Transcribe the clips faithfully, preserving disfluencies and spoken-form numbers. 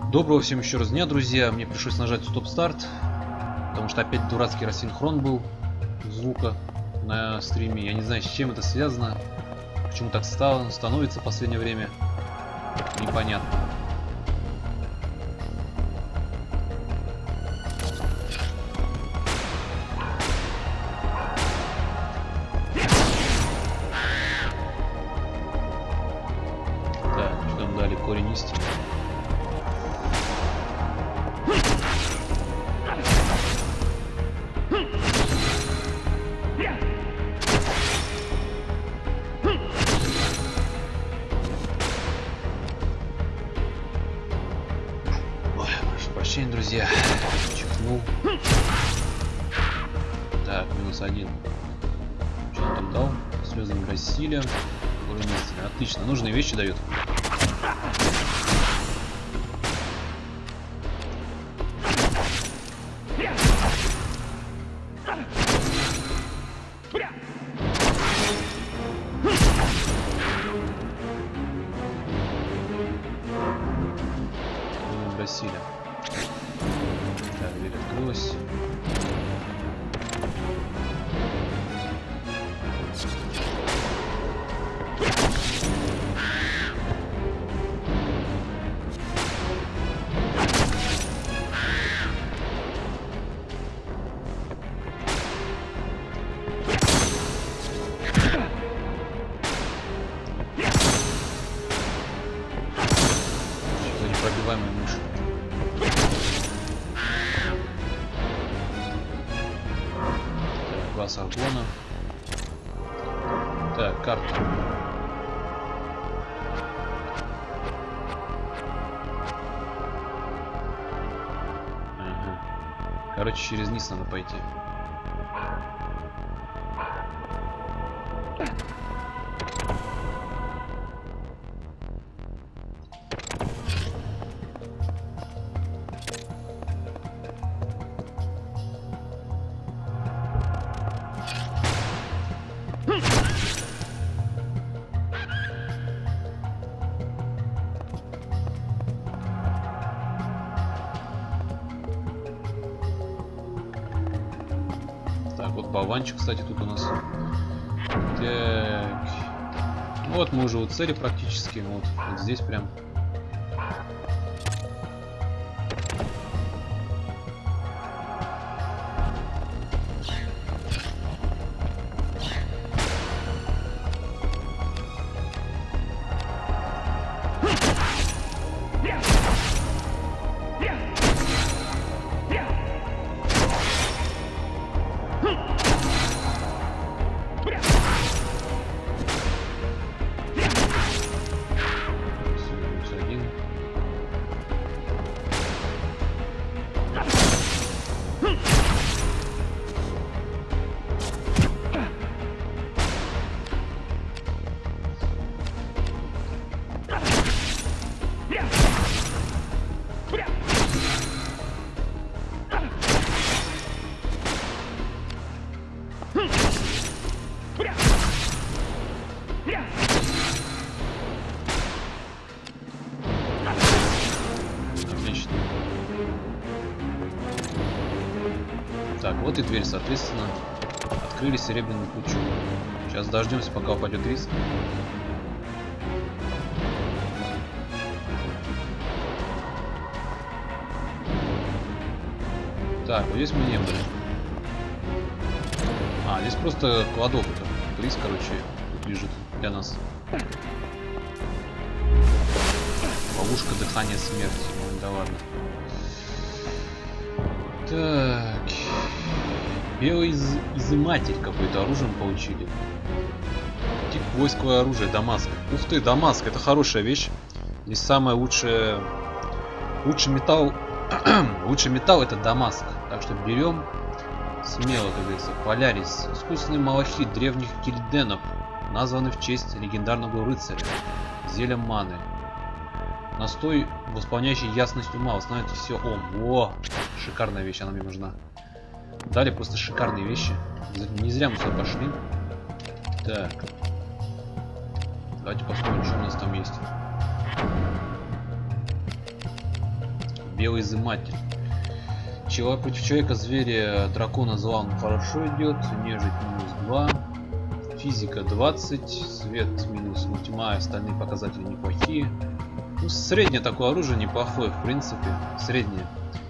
Доброго всем еще раз дня, друзья. Мне пришлось нажать стоп-старт, потому что опять дурацкий рассинхрон был звука на стриме. Я не знаю, с чем это связано, почему так стало, становится в последнее время, непонятно. Так, что там дали? Корень истины. Друзья, чихнул. Так, минус один. Что он там дал? Слезы Грассиля. Отлично, нужные вещи дают. Грассиля. Так, дверь открылась. Что-то непробиваемая мышь. Класс Аргона. Так, карта. Ага. Короче, через низ надо пойти. Вот болванчик, кстати, тут у нас. Так. Вот мы уже у цели практически. Вот, вот здесь прям. Отлично. Так, вот и дверь, соответственно, открыли серебряную кучу. Сейчас дождемся, пока упадет риск. Так, вот здесь мы не были. А, здесь просто кладовка. Риск, короче, тут лежит для нас. Ловушка дыхания смерти. Ой, да ладно. Так. Белый из... изыматель какой-то оружием получили. Тип войсковое оружие, Дамаск. Ух ты, Дамаск, это хорошая вещь. Здесь самое лучшее... Лучший металл... Лучший металл это Дамаск. Так что берем смело, как говорится. Полярис. Искусственный малахит древних кильденов. Названы в честь легендарного рыцаря. Зельем маны. Настой, восполняющий ясность ума. Восстанавливает все ом. О, шикарная вещь, она мне нужна. Дали просто шикарные вещи. Не зря мы сюда пошли. Так. Давайте посмотрим, что у нас там есть. Белый изыматель. Человек против человека, зверя, дракона, зла он хорошо идет. Нежить минус два. Физика двадцать. Свет минус, ну, тьма, остальные показатели неплохие. Ну, среднее такое оружие, неплохое, в принципе. Среднее.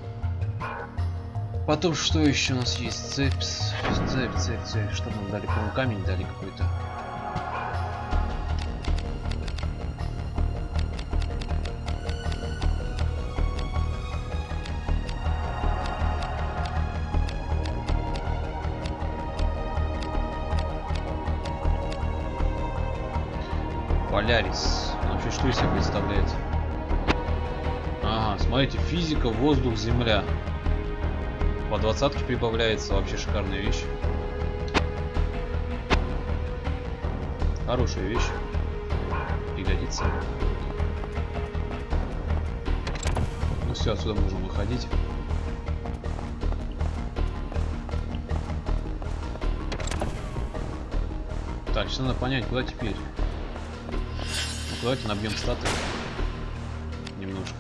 Потом, что еще у нас есть? Цепь, цепь, цепь, цепь. Что нам дали? По-моему, камень дали какой-то. Полярис. Вообще, что из себя представляет? Ага, смотрите, физика, воздух, земля. По двадцатке прибавляется, вообще шикарная вещь. Хорошая вещь. Пригодится. Ну все, отсюда можем выходить. Так, сейчас надо понять, куда теперь. Ну, давайте набьем статы. Немножко.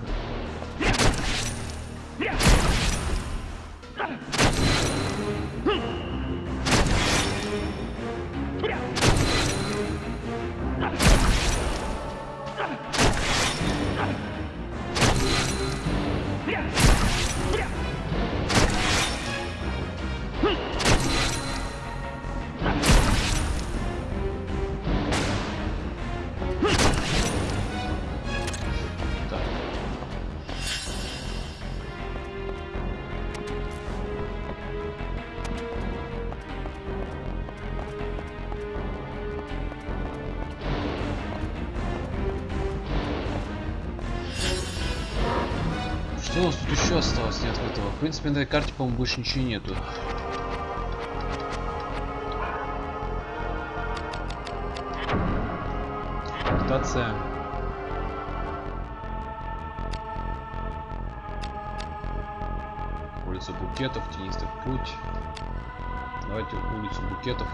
Что у нас тут еще осталось не открытого? В принципе, на этой карте, по-моему, больше ничего нету. Адаптация. Улица букетов, тенистый путь. Давайте улицу букетов.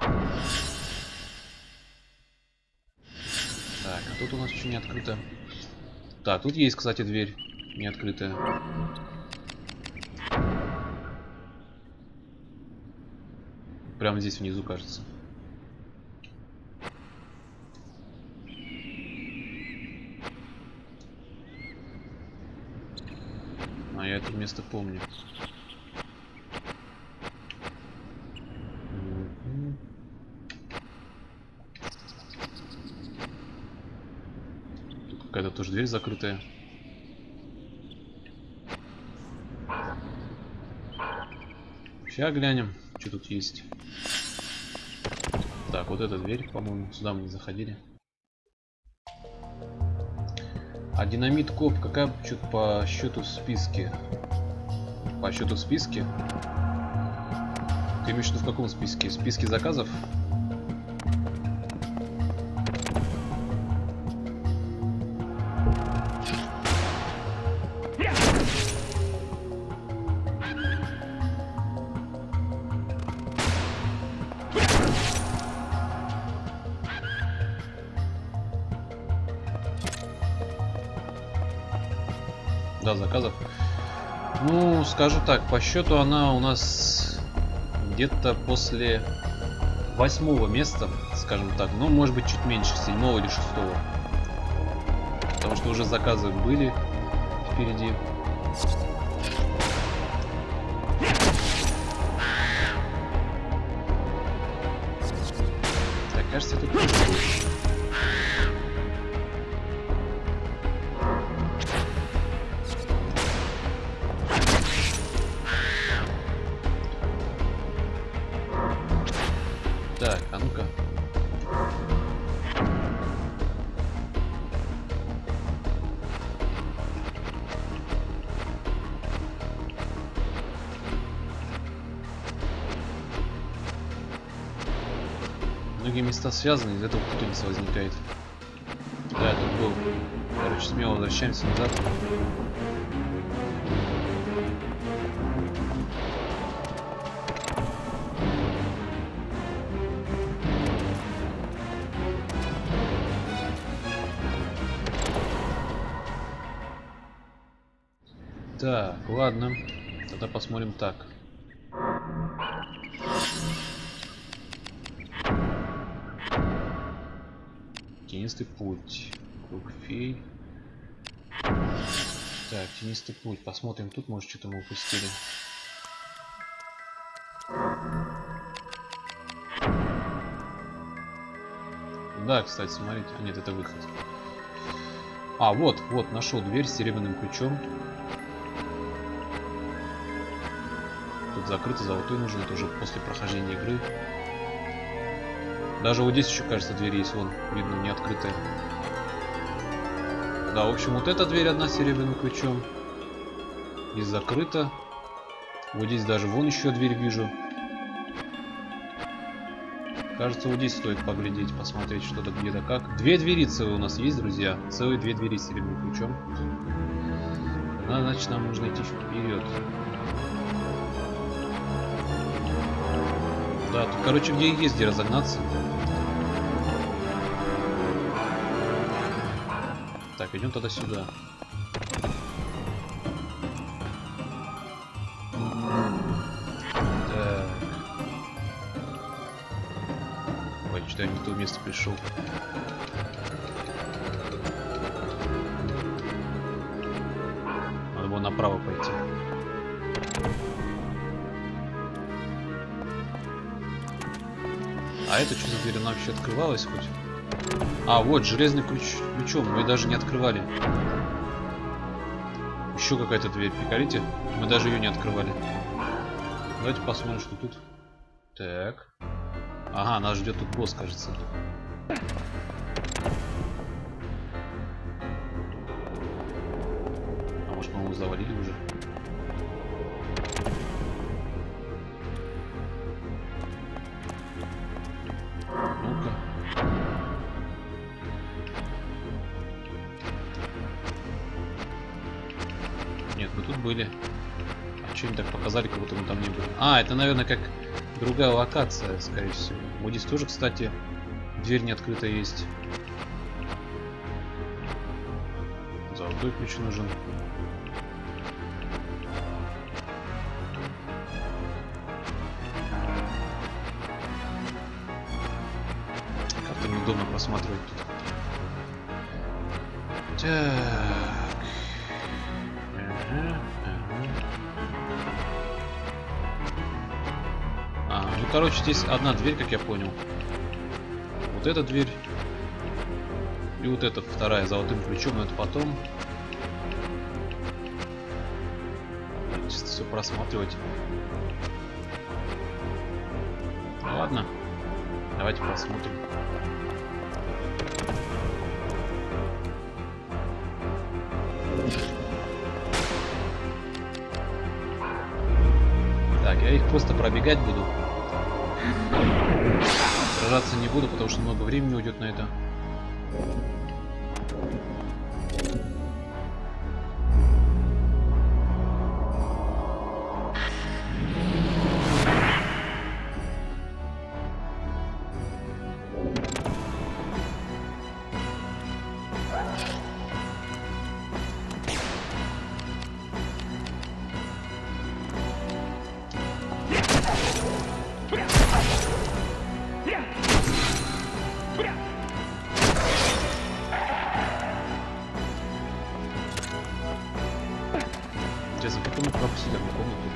Так, а тут у нас еще не открыто. Так, тут есть, кстати, дверь. Не открытая. Прямо здесь внизу, кажется. А я это место помню. Тут какая-то тоже дверь закрытая. Сейчас глянем, что тут есть. Так, вот эта дверь, по-моему, сюда мы не заходили. А динамит коп, какая что-то по счету в списке? По счету в списке? Ты имеешь в виду в каком списке? В списке заказов? Да, заказов. Ну, скажу так, по счету она у нас где-то после восьмого места, скажем так. Ну, может быть, чуть меньше, седьмого или шестого. Потому что уже заказы были впереди. Так, кажется, тут... Так, а ну-ка. Многие места связаны, из этого путаница возникает. Да, тут был. Короче, смело возвращаемся назад. Так, ладно. Тогда посмотрим так. Тенистый путь. Круг фей. Так, тенистый путь. Посмотрим. Тут, может, что-то мы упустили. Да, кстати, смотрите. А, нет, это выход. А, вот, вот, нашел дверь с серебряным ключом. Тут закрыто, золотой нужен. Это уже после прохождения игры. Даже вот здесь еще, кажется, дверь есть. Вон, видно, не открытая. Да, в общем, вот эта дверь одна с серебряным ключом. Здесь закрыта. Вот здесь даже вон еще дверь вижу. Кажется, вот здесь стоит поглядеть, посмотреть что-то где-то как. Две двери целые у нас есть, друзья. Целые две двери с серебряным ключом. Да, значит, нам нужно идти вперед. Да, тут, короче, где есть, где разогнаться. Так, идем тогда сюда. Так. Ой, что я не в то место пришел. Надо было направо пойти. А это что за дверь? Она вообще открывалась хоть? А, вот, железный ключ, ключом. Мы даже не открывали. Еще какая-то дверь. Приколите? Мы даже ее не открывали. Давайте посмотрим, что тут. Так. Ага, нас ждет тут босс, кажется. А может, мы его завалили уже? Ну-ка. Нет, мы тут были. А что они так показали, как будто мы там не были? А, это, наверное, как другая локация, скорее всего. Вот здесь тоже, кстати, дверь не открытая есть. Золотой ключ нужен. Как-то неудобно просматривать тут. Так. Ага, ага. А, ну короче, здесь одна дверь, как я понял. Вот эта дверь. И вот эта вторая золотым ключом, но это потом. Чисто все просматривать. Ну, ладно. Давайте посмотрим. Так, я их просто пробегать буду. Сражаться не буду, потому что много времени уйдет на это. Интересно, как мы пропустили одну комнату?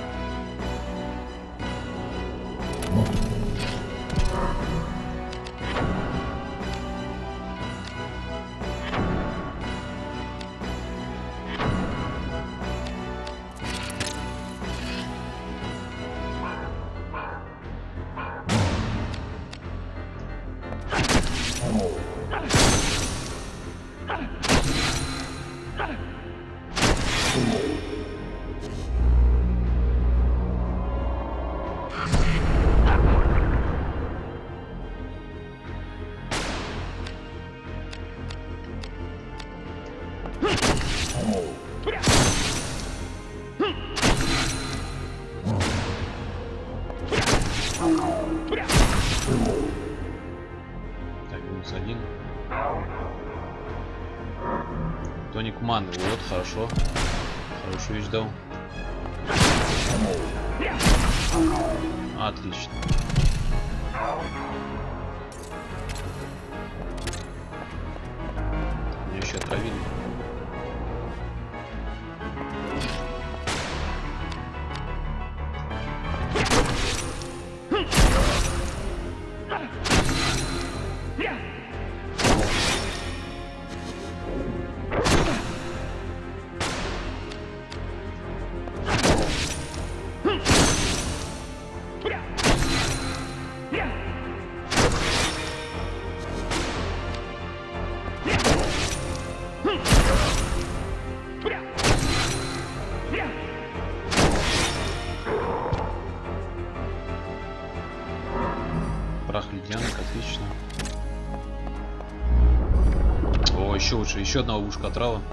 Так, минус один. Тоник маны, вот, хорошо. Хорошую вещь дал. Отлично. Меня еще отравили. Прах ледянок, отлично. О, еще лучше, еще одна ловушка отрава.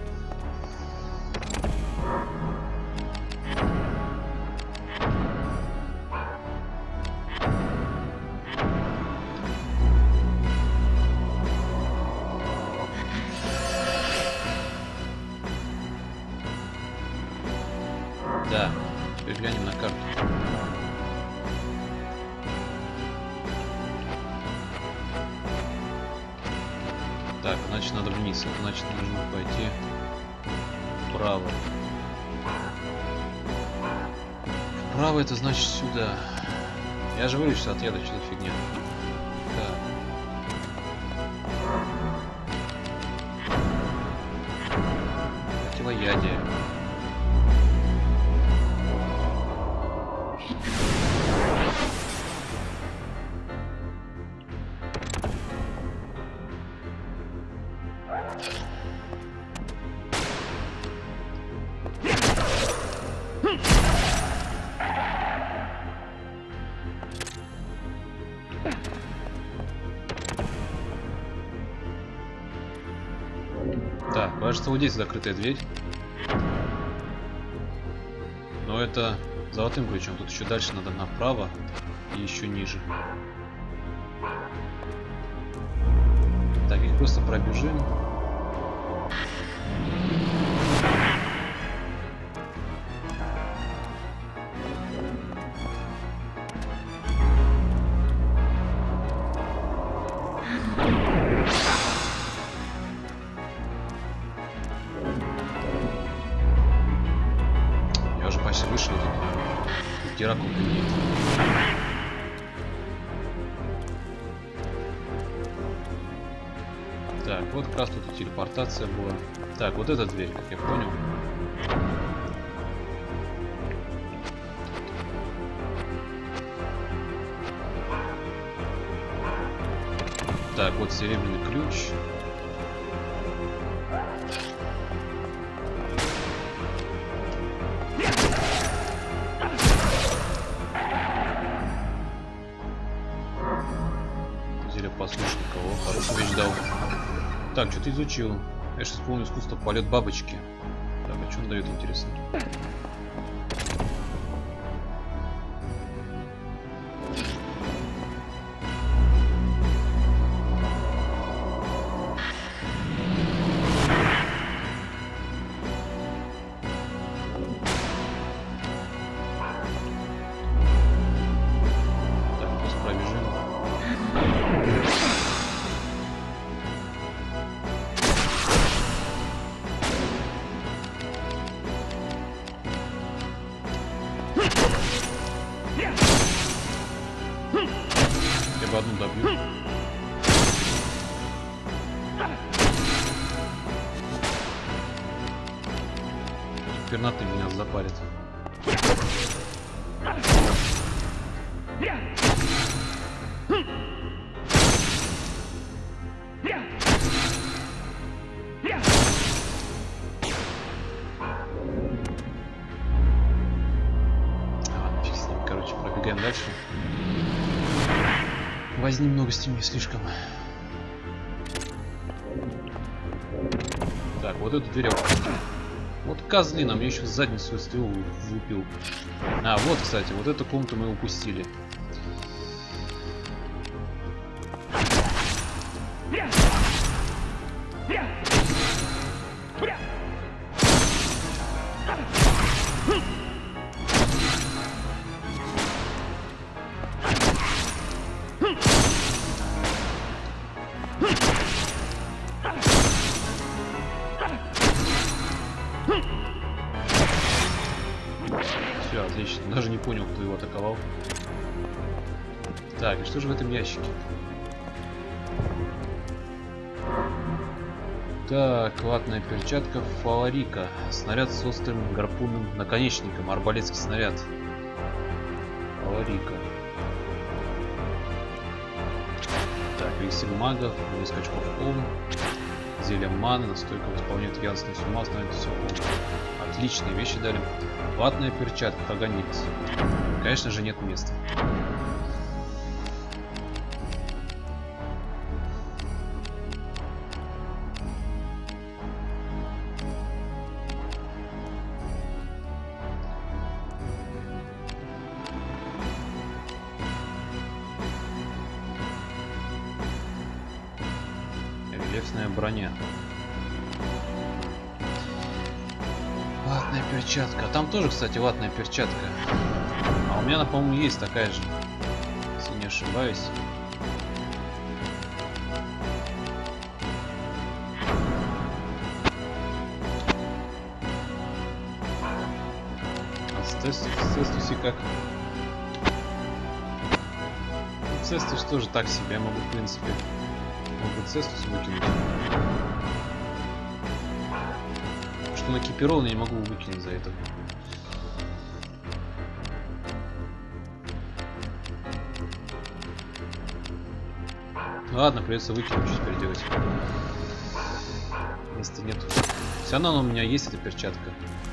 Да, теперь глянем на карту. Так, значит надо вниз, это значит нужно пойти вправо. Вправо это значит сюда. Я же говорю, что от яда что-то фигня. Так. Противоядие. Так, кажется, вот здесь закрытая дверь. Но это золотым ключом. Тут еще дальше надо направо и еще ниже. Так, их просто пробежим. Вышел, где раком нет. Так, вот как раз тут и телепортация была. Так, вот эта дверь, как я понял. Так, вот серебряный ключ. Послушника, о, хорошую вещь дал. Так, что-то изучил. Я сейчас помню искусство полет бабочки. Так, а что он дает, интересно? Так, просто пробежим. Я бы одну добью. Пернатый меня запарит. А, фиг с ним. Короче, пробегаем дальше. Возни много с ними слишком. Так, вот эту дверь. Вот козлина, мне еще задницу стрелу влупил. А, вот, кстати, вот эту комнату мы упустили. Все, отлично. Даже не понял, кто его атаковал. Так, и что же в этом ящике? Так, ватная перчатка Фаларика. Снаряд с острым гарпунным наконечником. Арбалетский снаряд. Фаларика. Так, эликсир мага, несколько очков ом. Зелье маны, настойка восполняет ясность ума, становится все ом. Отличные вещи дали. Ватная перчатка, Хаганит. Конечно же, нет места. Рельефная броня. Ватная перчатка. А там тоже, кстати, ватная перчатка. А у меня, по-моему, есть такая же. Если не ошибаюсь. А с Цестуси как? Цестус тоже так себе. Я могу, в принципе, могу Цестус выкинуть. Что на Кипирол я не могу выкинуть за это. Ладно, придется выкинуть, что теперь делать. Места нету. Все равно у меня есть эта перчатка.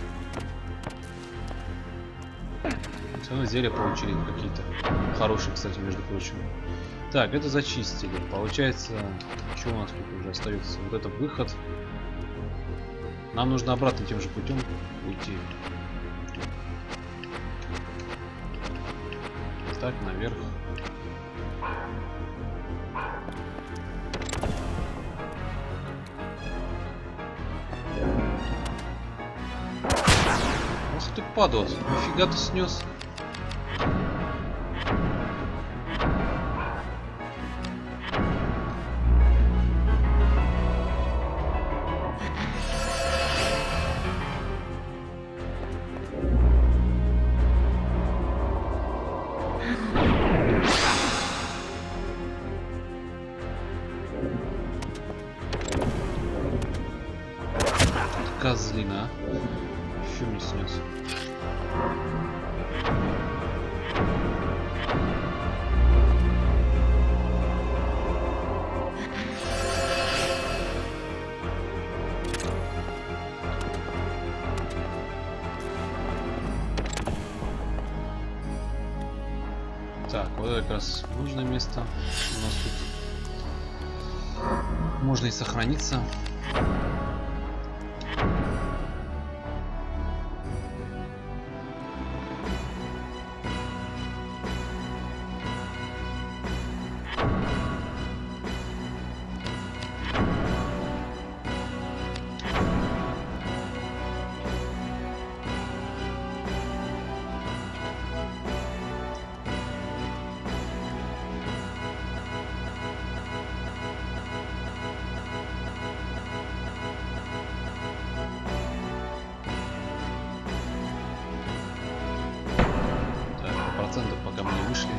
Все равно зелья получили какие-то хорошие, кстати, между прочим. Так, это зачистили. Получается, что у нас тут уже остается? Вот этот выход. Нам нужно обратно тем же путем уйти. Так, наверх. Ах ты падал, нифига ты снес. Козлина. Еще мне снес. Так, вот это как раз нужное место. У нас тут можно и сохраниться. Пока мы не вышли.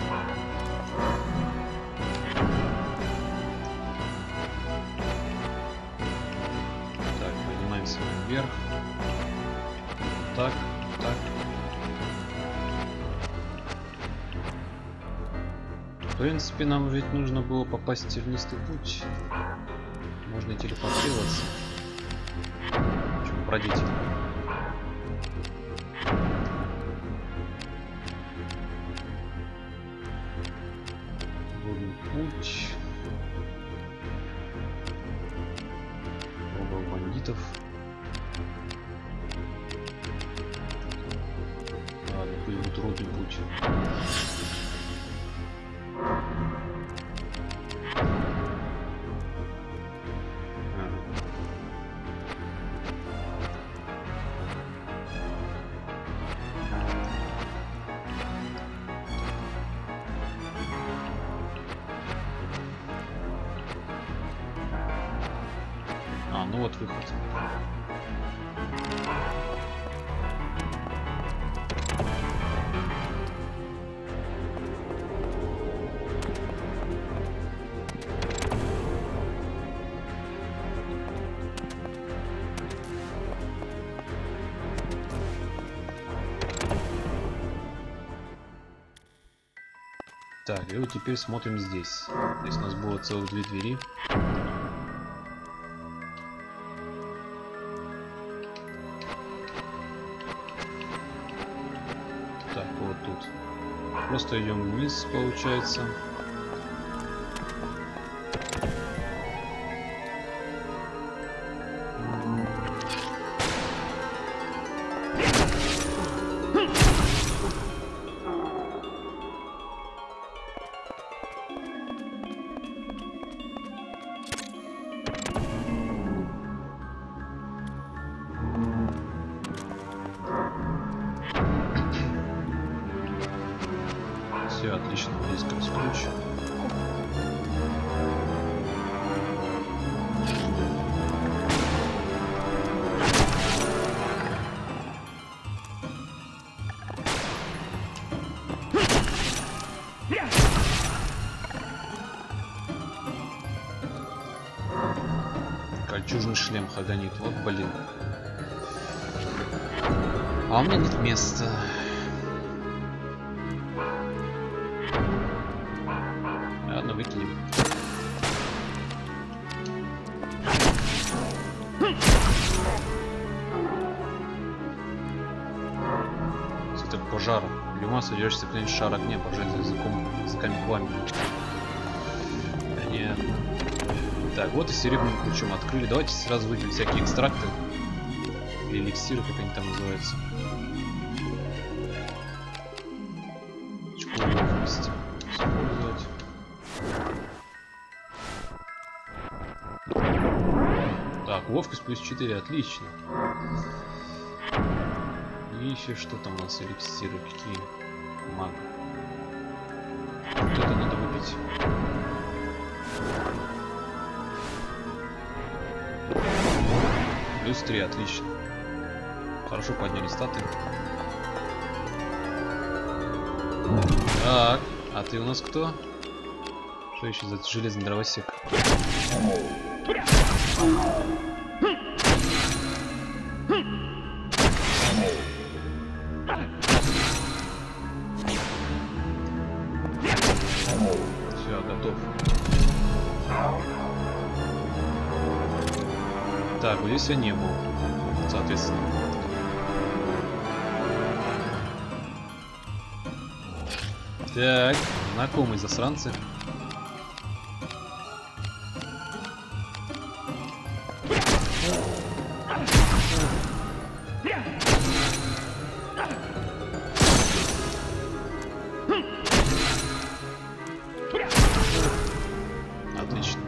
Так, поднимаемся наверх. Так, так. В принципе, нам ведь нужно было попасть в тернистый путь. Можно и телепортироваться. Почему продеть? Путь. Оба бандитов. Ладно, пусть будет трудный путь. вот выход. Так, и вот теперь смотрим здесь. Здесь у нас было целых две двери. Так, вот тут. Просто идем вниз, получается. Все отлично, здесь ключ. Кольчужный шлем хагонит, вот блин. А у меня нет места. Ладно, выкинем. Цветок пожара. Люма, содержащийся в шар огня, пожать за языком, языками пламени. Понятно. Так, вот и серебряным ключом открыли. Давайте сразу выделим всякие экстракты. Или эликсиры, как они там называются. Очко ловкости использовать. Так, ловкость плюс четыре, отлично. И еще что там у нас, эликсиры какие? Маг. Вот это надо выпить. Плюс три, отлично. Хорошо подняли статы. Так, а ты у нас кто? Что еще за железный дровосек? Все, готов. Так, вот здесь я не был, соответственно. Так, знакомые засранцы. Отлично.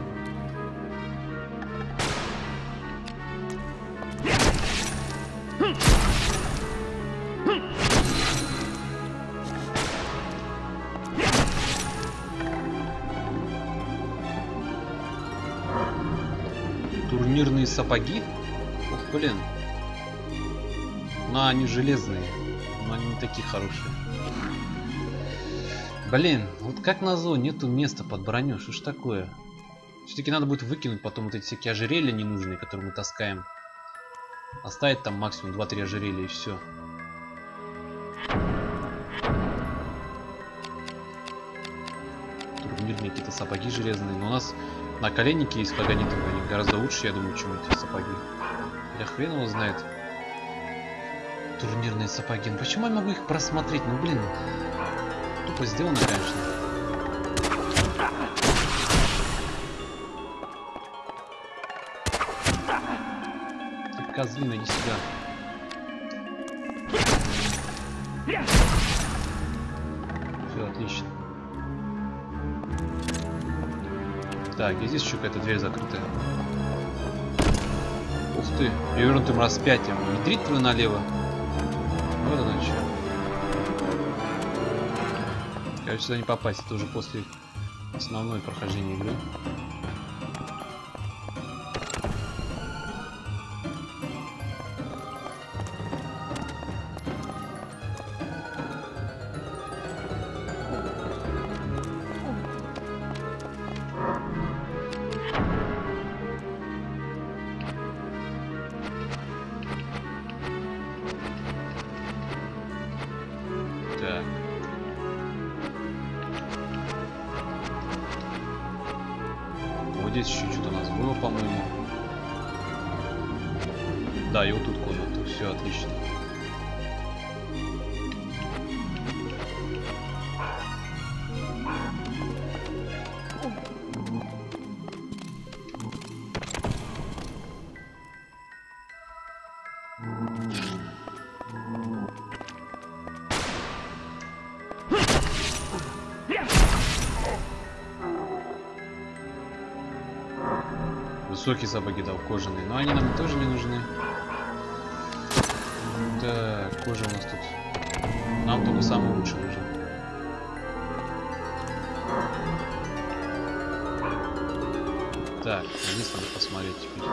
Турнирные сапоги? Ух, блин. Но они железные. Но они не такие хорошие. Блин, вот как назло, нету места под броню. Что ж такое? Все-таки надо будет выкинуть потом вот эти всякие ожерелья ненужные, которые мы таскаем. Оставить там максимум два-три ожерелья и все. Турнирные какие-то сапоги железные. Но у нас наколенники есть хагонитовые. Они гораздо лучше, я думаю, чем эти сапоги. Я хрен его знает. Турнирные сапоги. Ну почему я могу их просмотреть? Ну блин. Тупо сделано, конечно. Ты козлина, иди сюда. Все, отлично. Так, и здесь еще какая-то дверь закрытая. Ух ты, перевернутым распятием. Ядрить твою налево. Вот оно что. Короче, сюда не попасть, это уже после основной прохождения игры. здесь еще что-то у нас было, по-моему. Да, и вот тут комната. Все отлично. Высокие сапоги дал, кожаные, но они нам тоже не нужны. Так, кожа у нас тут. Нам только самый лучший нужен. Так, здесь надо посмотреть теперь.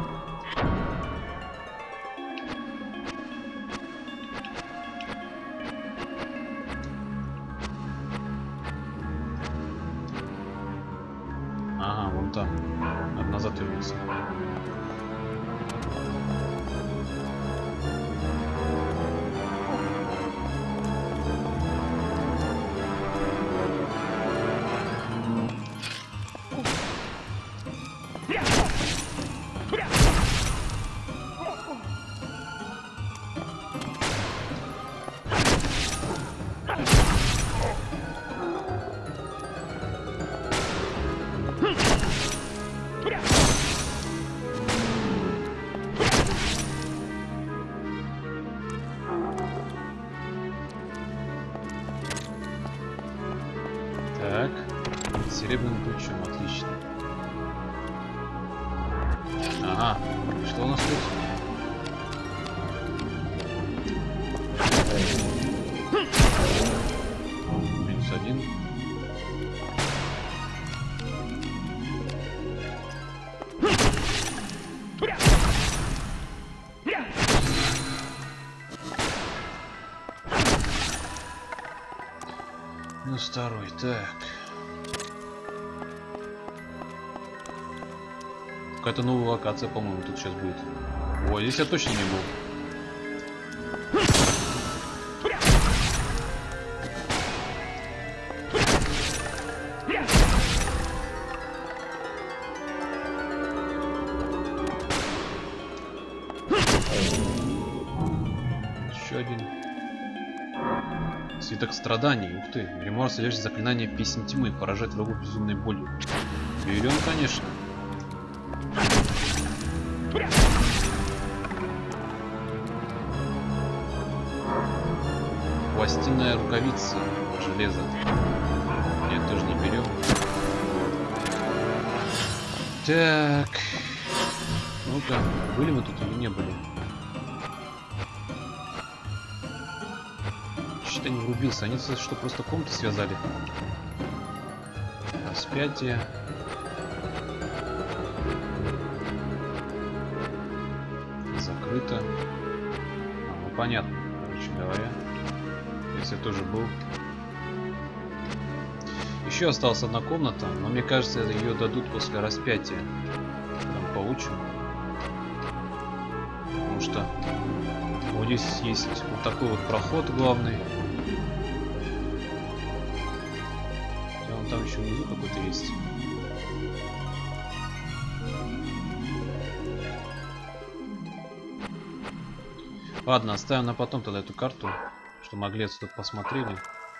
Ага, вон там. Надо назад вернуться. Так, серебряным ключом, отлично. Ага, что у нас тут? Минус один. Минус второй, так. Какая-то новая локация, по-моему, тут сейчас будет. Ой, здесь я точно не был. Еще один. Свиток страданий. Ух ты. Гримуар содержит заклинание песнь тьмы. Поражает врагов безумной болью. Берем, конечно. Пластинная рукавица. Железо. Нет, тоже не берем. Так. Ну-ка, были мы тут или не были? Что-то не врубился. Они что, просто комнаты связали? Распятие. Закрыто. А, ну понятно, короче говоря. Если тоже был. Еще осталась одна комната, но мне кажется, ее дадут после распятия. Там получим. Потому что вот здесь есть вот такой вот проход главный. Он там еще внизу какой-то есть. Ладно, оставим на потом тогда эту карту, что могли отсюда посмотрели.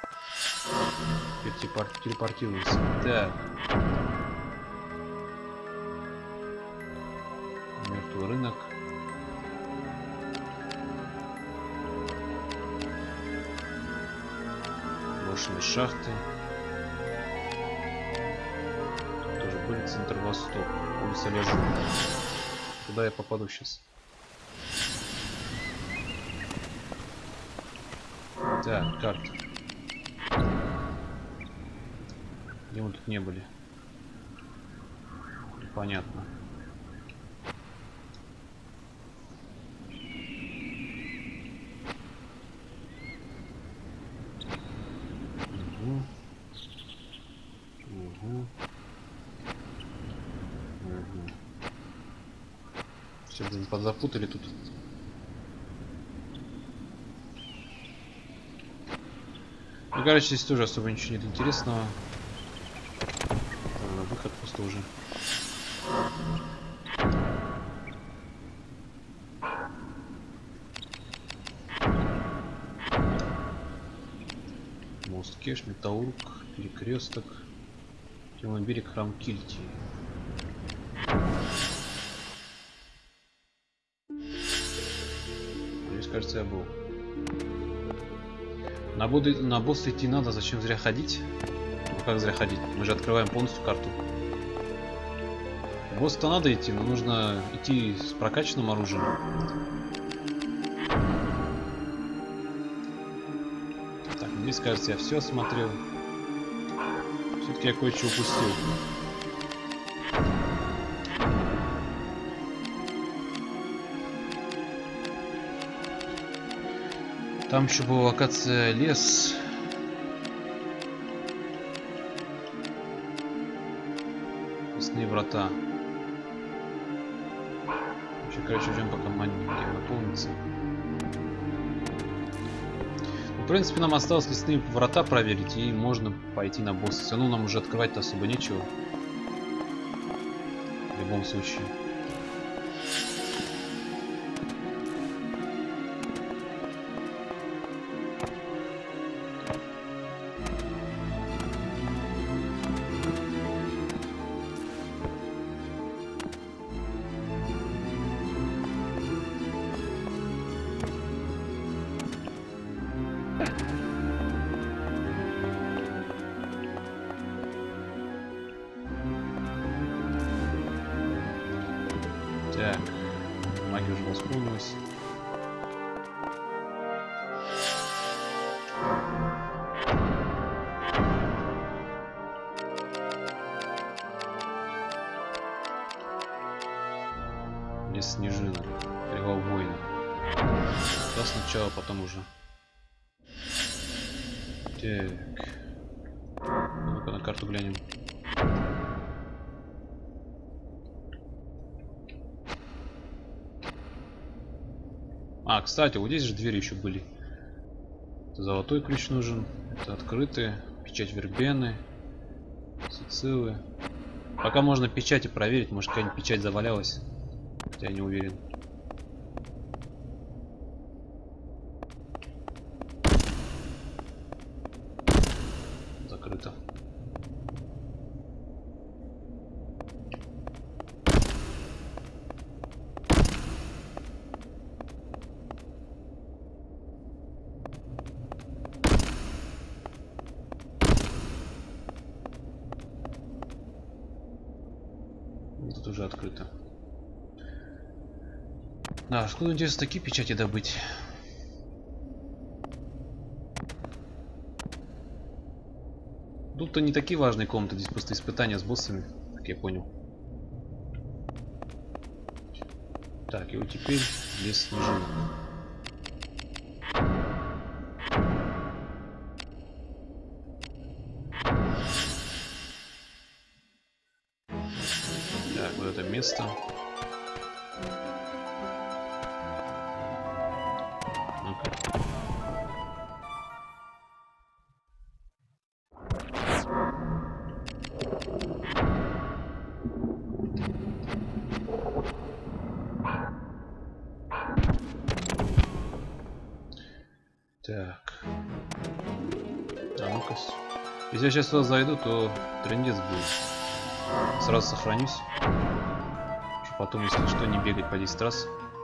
Теперь телепортируемся. Так. Мертвый рынок. Брошенные шахты. Тут тоже были центр Восток. Улица Лежу. Куда я попаду сейчас? Так, карта. Где мы тут не были? Понятно. Угу. Угу. Угу. Все, блин, подзапутали тут. Ну, короче, здесь тоже особо ничего нет интересного. Ладно, выход просто уже. Мост Кеш, Металлург, Перекресток, Темный берег, храм Кильти. Здесь, кажется, я был. На, буду, на босса идти надо, зачем зря ходить? Ну как зря ходить? Мы же открываем полностью карту. В босса-то надо идти, но нужно идти с прокачанным оружием. Так, здесь, кажется, я все осмотрел. Все-таки я кое-что упустил. Там еще была локация лес. Лесные врата. Еще, короче, ждем, пока маленький наполнится. В принципе, нам осталось лесные врата проверить, и можно пойти на босса. Все равно нам уже открывать-то особо нечего. В любом случае. Так, магия уже восполнилась. Лес Снежина, привал воина. Да, сначала, потом уже. Так, ну-ка на карту глянем. А, кстати, вот здесь же двери еще были. Это золотой ключ нужен. Это открытые. Печать Вербены. Сицилы. Пока можно печати проверить. Может, какая-нибудь печать завалялась. Я не уверен. Закрыто. Тут уже открыто. Да, откуда, интересно, такие печати добыть? Тут-то не такие важные комнаты, здесь просто испытания с боссами, как я понял. Так, и вот теперь лес Снежина. Так, вот это место. Ну-ка. Так. А ну-ка. Если я сейчас сюда зайду, то трындец будет. Сразу сохранюсь. Чтобы потом, если что, не бегать по десять раз.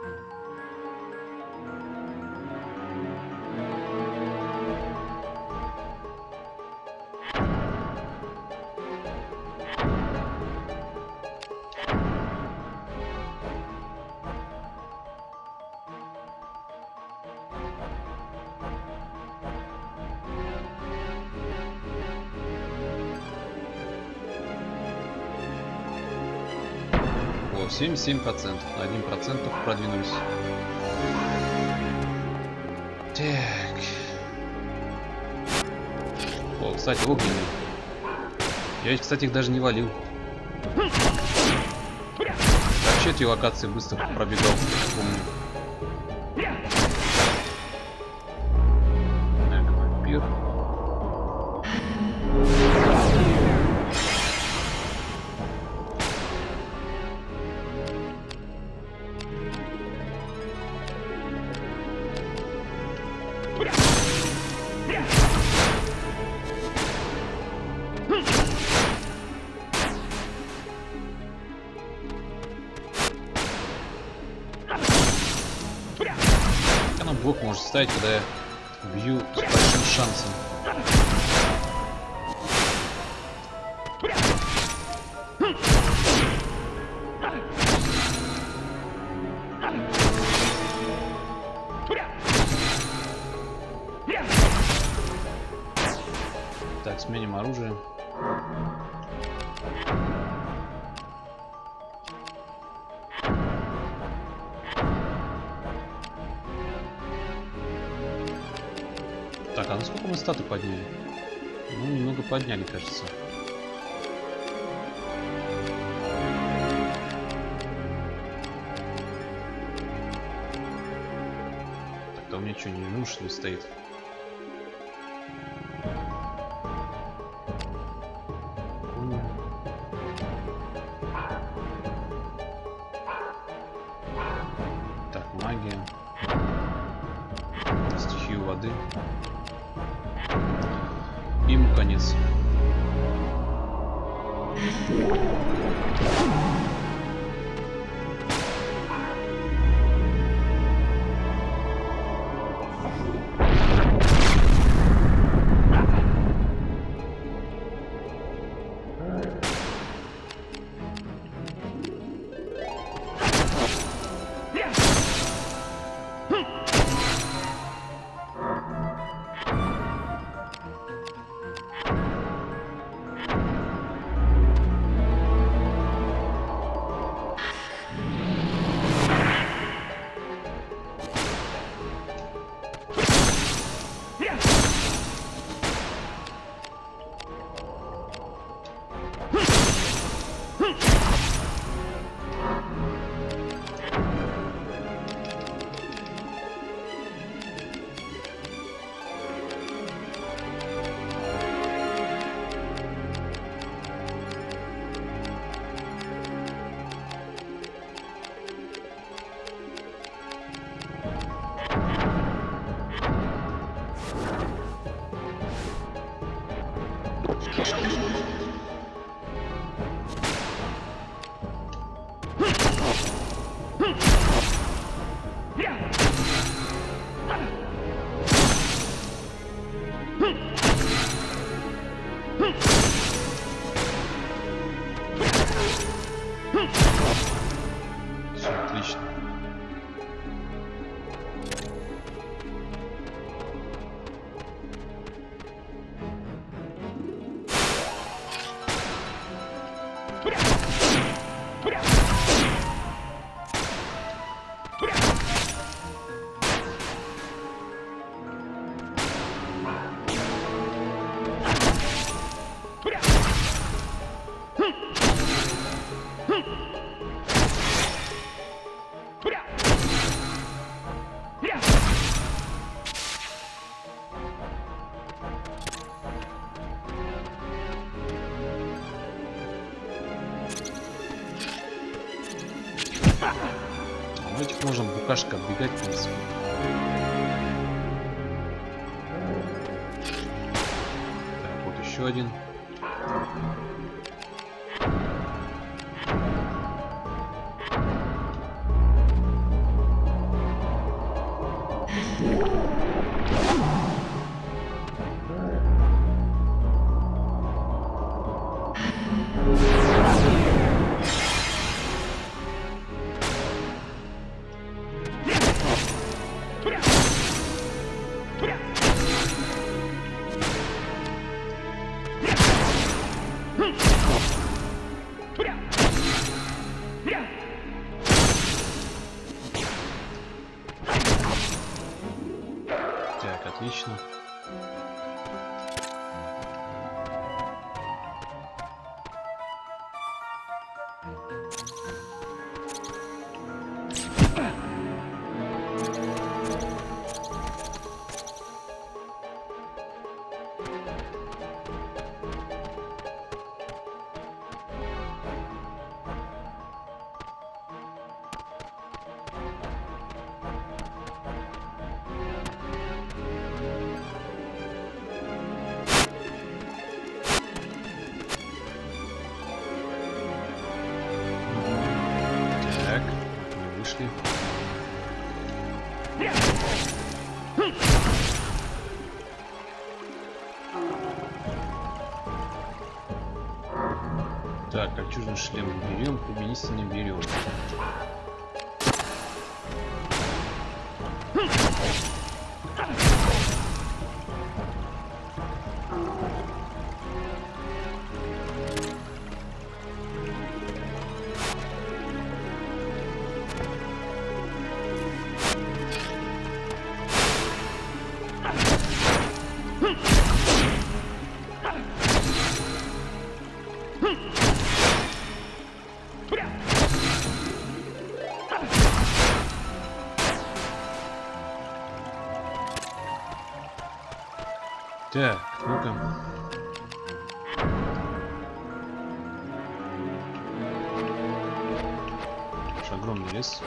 семьдесят семь процентов, на один процент только продвинулись. Так. О, кстати, огненные. Я ведь, кстати, их даже не валил. Вообще эти локации быстро пробегал, помню. Так, вампир. Она блок может ставить, когда я бью с большим шансом. Так, сменим оружие. Так, а насколько мы статы подняли? Ну, немного подняли, кажется. Так-то у меня что, не ну, что ли, стоит? Так, магия. Стихию воды. И ему конец. Все отлично. У этих можно букашка оббегать, в принципе. Так, вот еще один. Так, отлично. Так, кольчужный шлем берем, кубинисты не берем. Так, ну-ка. Аж огромный лес.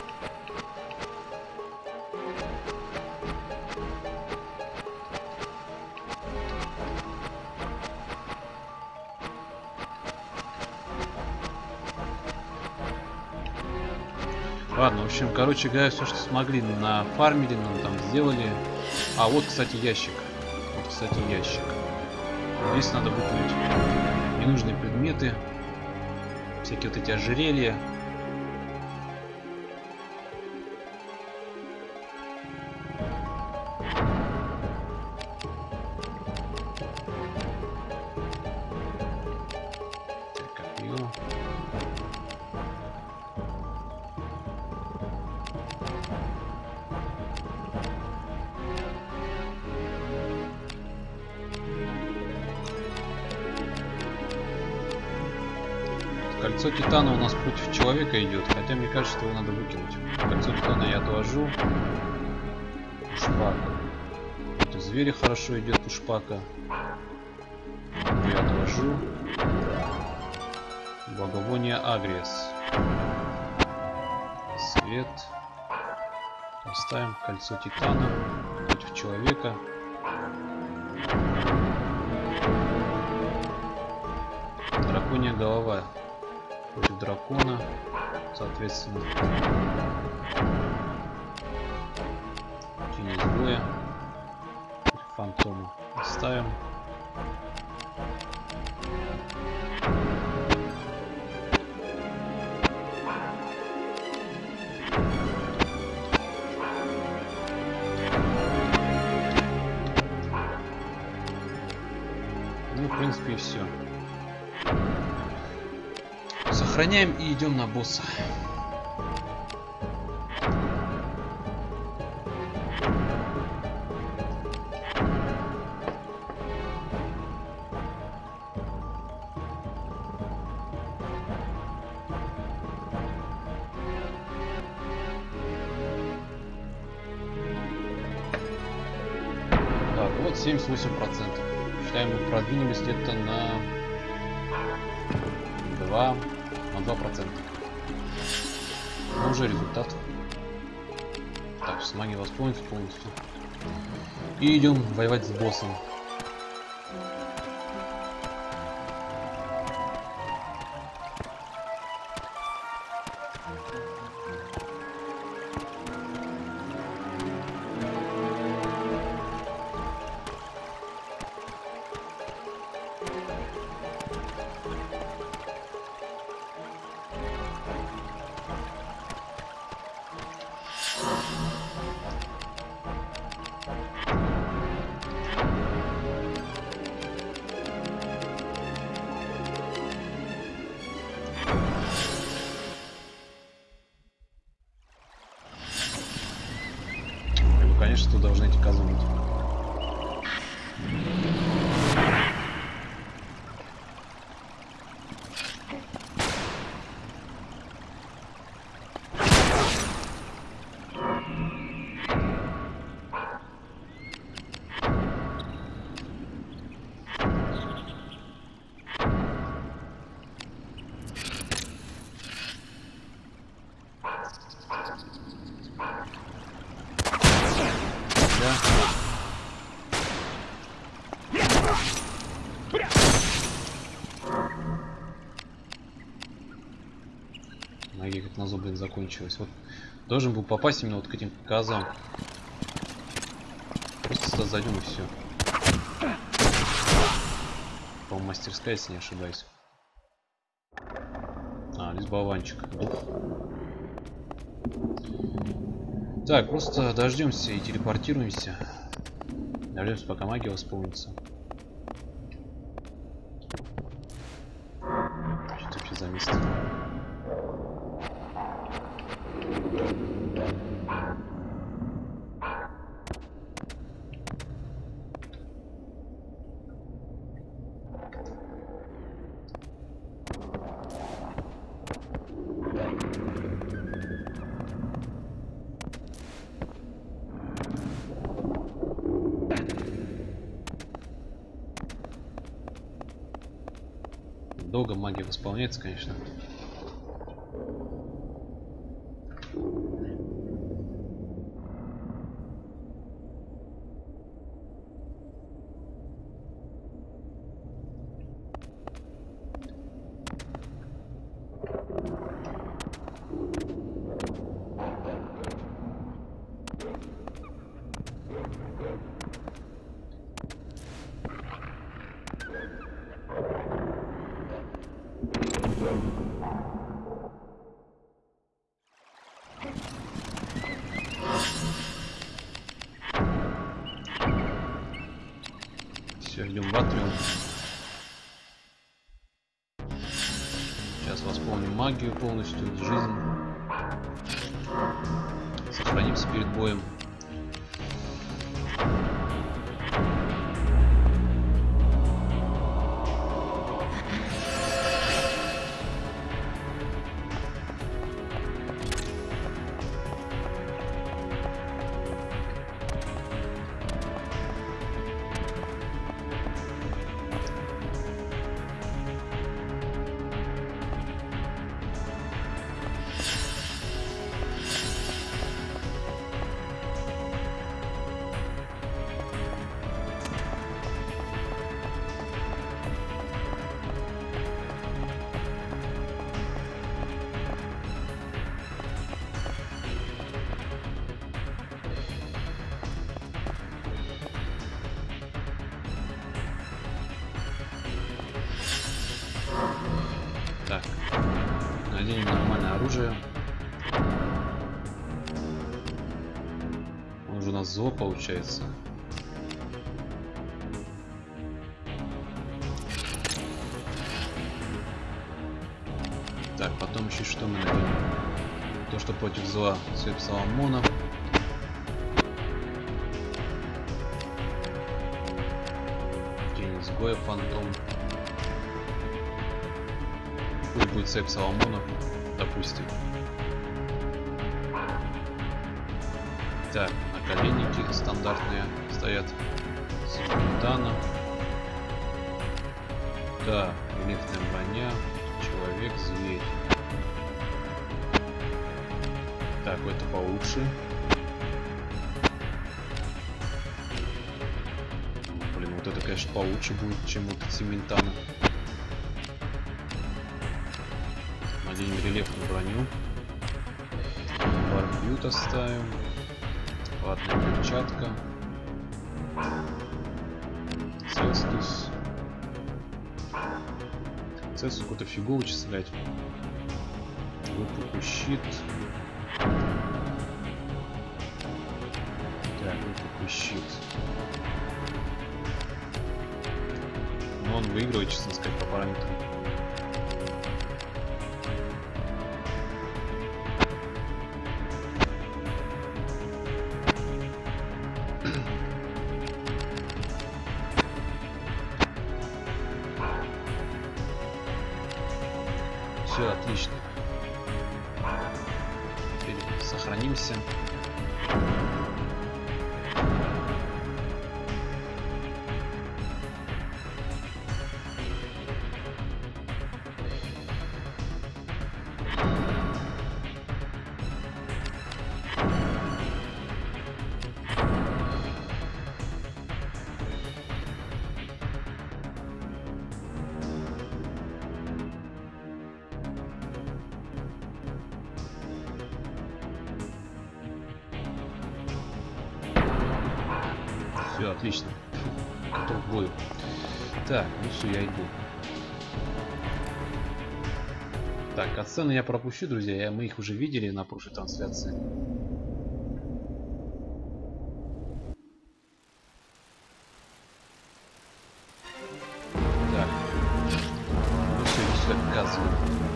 Ладно, в общем, короче говоря, все, что смогли, нафармили, нам там сделали. А вот, кстати, ящик. Вот, кстати, ящик. Здесь надо выкинуть ненужные предметы, всякие вот эти ожерелья. Кольцо титана у нас против человека идет, хотя мне кажется, что его надо выкинуть. Кольцо титана я отложу. Пушпака. Против зверя хорошо идет пушпака. Я отложу. Благовоние агриас. Свет. Поставим кольцо титана против человека. Драконья голова против дракона, соответственно. Тень изгоя против фантома. Оставим. Ну, в принципе, и все. Сохраняем и идем на босса. Так, вот семьдесят восемь процентов. Считаем, мы продвинулись где-то на два. На два процента. Но уже результат. Так, с магией восполнить полностью. И идем воевать с боссом. Конечно, тут должны эти козы быть. Магия как назло, блин, закончилась. Вот должен был попасть именно вот к этим козам. туда зайдем и все. По-моему, мастерская, если не ошибаюсь. А, здесь болванчик. Дух. Так, просто дождемся и телепортируемся. Дождемся, пока магия восполнится. Что вообще за место? Долго магия восполняется, конечно. Все, идем в атриум. Сейчас восполним магию полностью, жизнь. Сохранимся перед боем. Так, наденем нормальное оружие. Он уже у нас зло получается. Так, потом еще что мы наденем? То, что против зла, цвет Соломона. Тень изгоя, фантом. Пусть будет цепь Соломона, допустим. Так, наколенники стандартные стоят. Симптана. Да, рельефная броня. Человек, зверь. Так, это получше. Блин, вот это, конечно, получше будет, чем вот эти Симентаны. Наденем рельефную броню. Барбют оставим. Ватная перчатка. Цестус. Цестус какой-то фиговый числять. Выпуклый щит. Так, выпуклый щит. Но он выигрывает, честно сказать, по параметрам. Все отлично. Теперь сохранимся. Все, отлично. Готов к бою. Так, ну все, я иду. Так, а сцены я пропущу, друзья. Я, мы их уже видели на прошлой трансляции. Так. Ну все, иди сюда, показывай.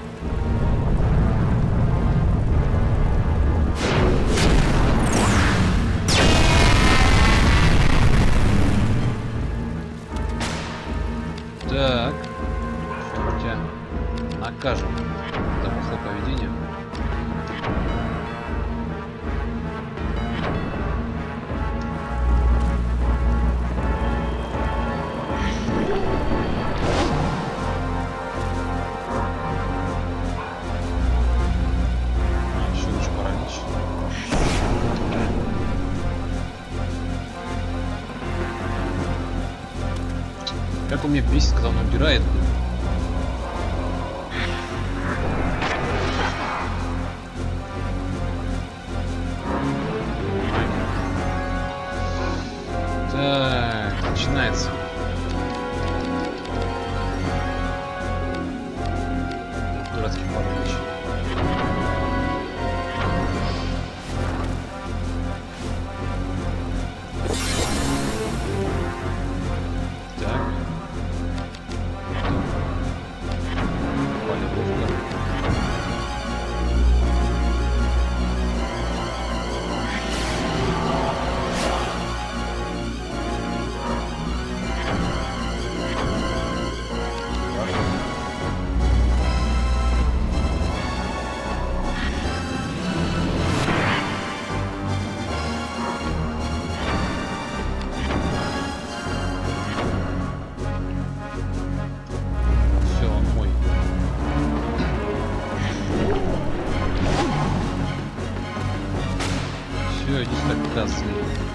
Так. Мы тебя накажем. За плохое поведение. А, еще лучше паралич. Как он меня бесит, когда он убирает. Так, начинается. Дурацкий паралич. Так. Полировка. Все, он мой. Все, иди сюда, красный.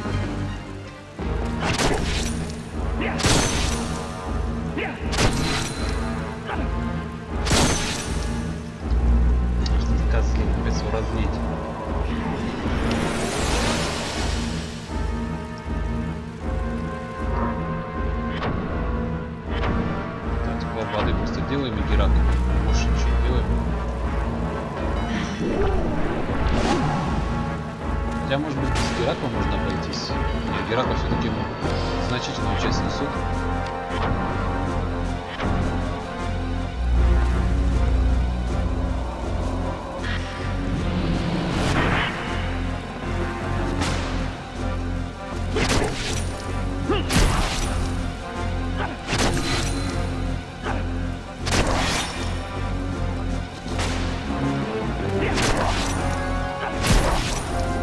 Козлы, опять его разнить. Так, тепло воды просто делаем и герак. Больше ничего не делаем. Хотя, может быть, без герака можно обойтись. Нет, герака все-таки значительную часть несет.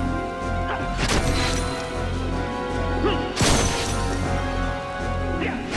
Yeah.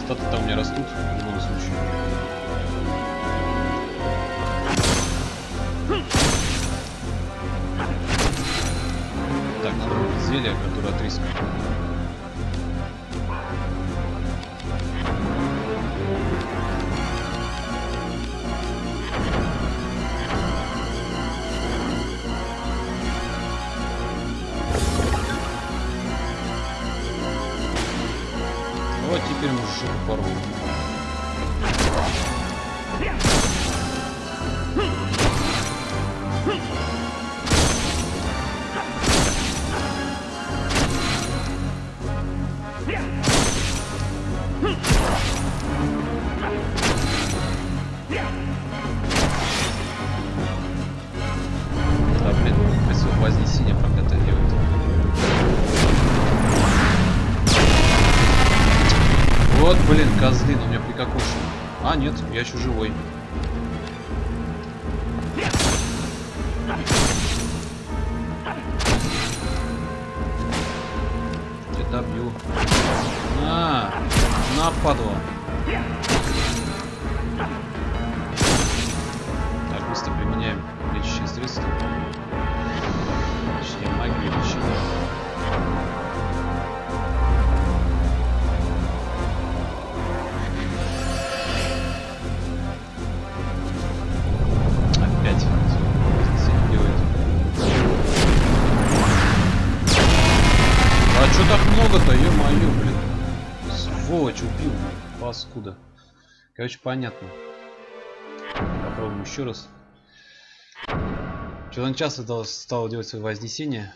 Статы-то у меня растут в любом случае. Так, надо будет зелье, которое от риска. Вот теперь мы жопу порву. Да, блин, если вознесение проклятое делает. Вот, блин, козлин, у меня прикокошен. А, нет, я еще живой. Я добью. На, на, падла. Так, быстро применяем лечащие средства. Точнее, магию лечения. Что так много-то, ё-моё, блин. Сволочь, убил, паскуда. Короче, понятно. Попробуем еще раз. Что-то он часто стал делать свои вознесения.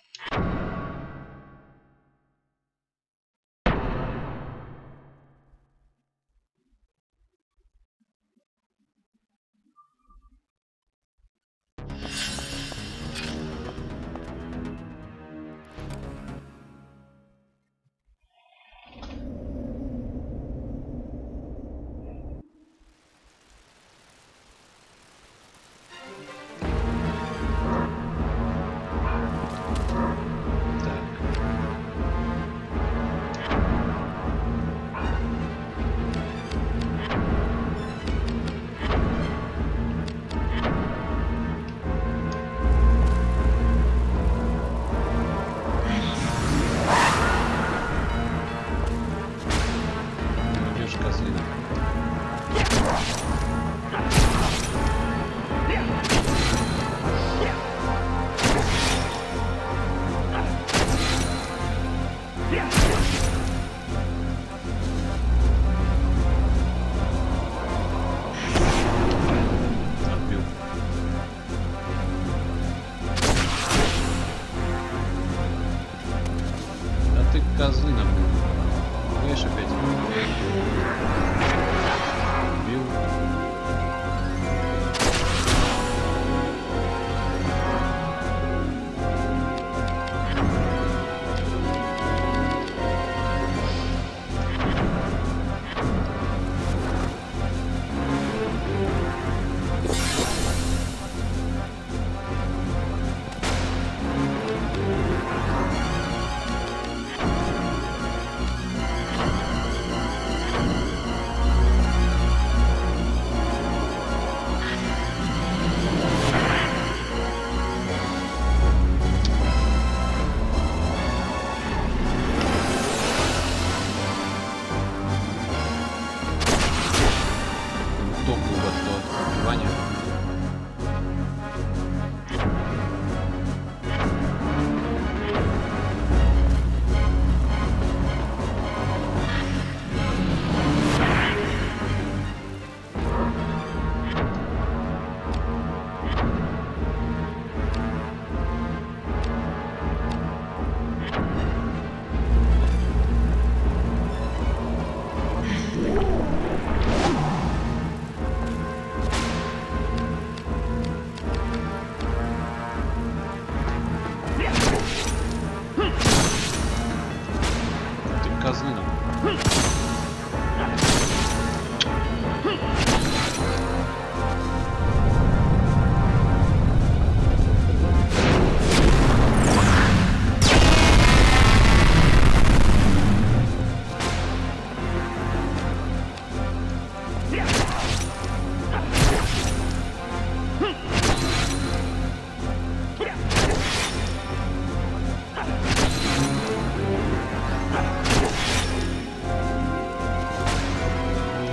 Козлина, видишь, опять убил.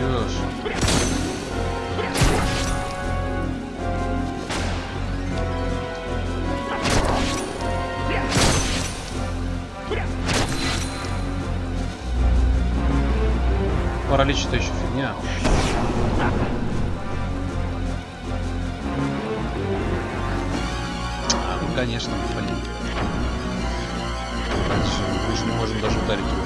Убьешь. Паралич это еще фигня. А, ну конечно, блин. Мы же не можем даже ударить его.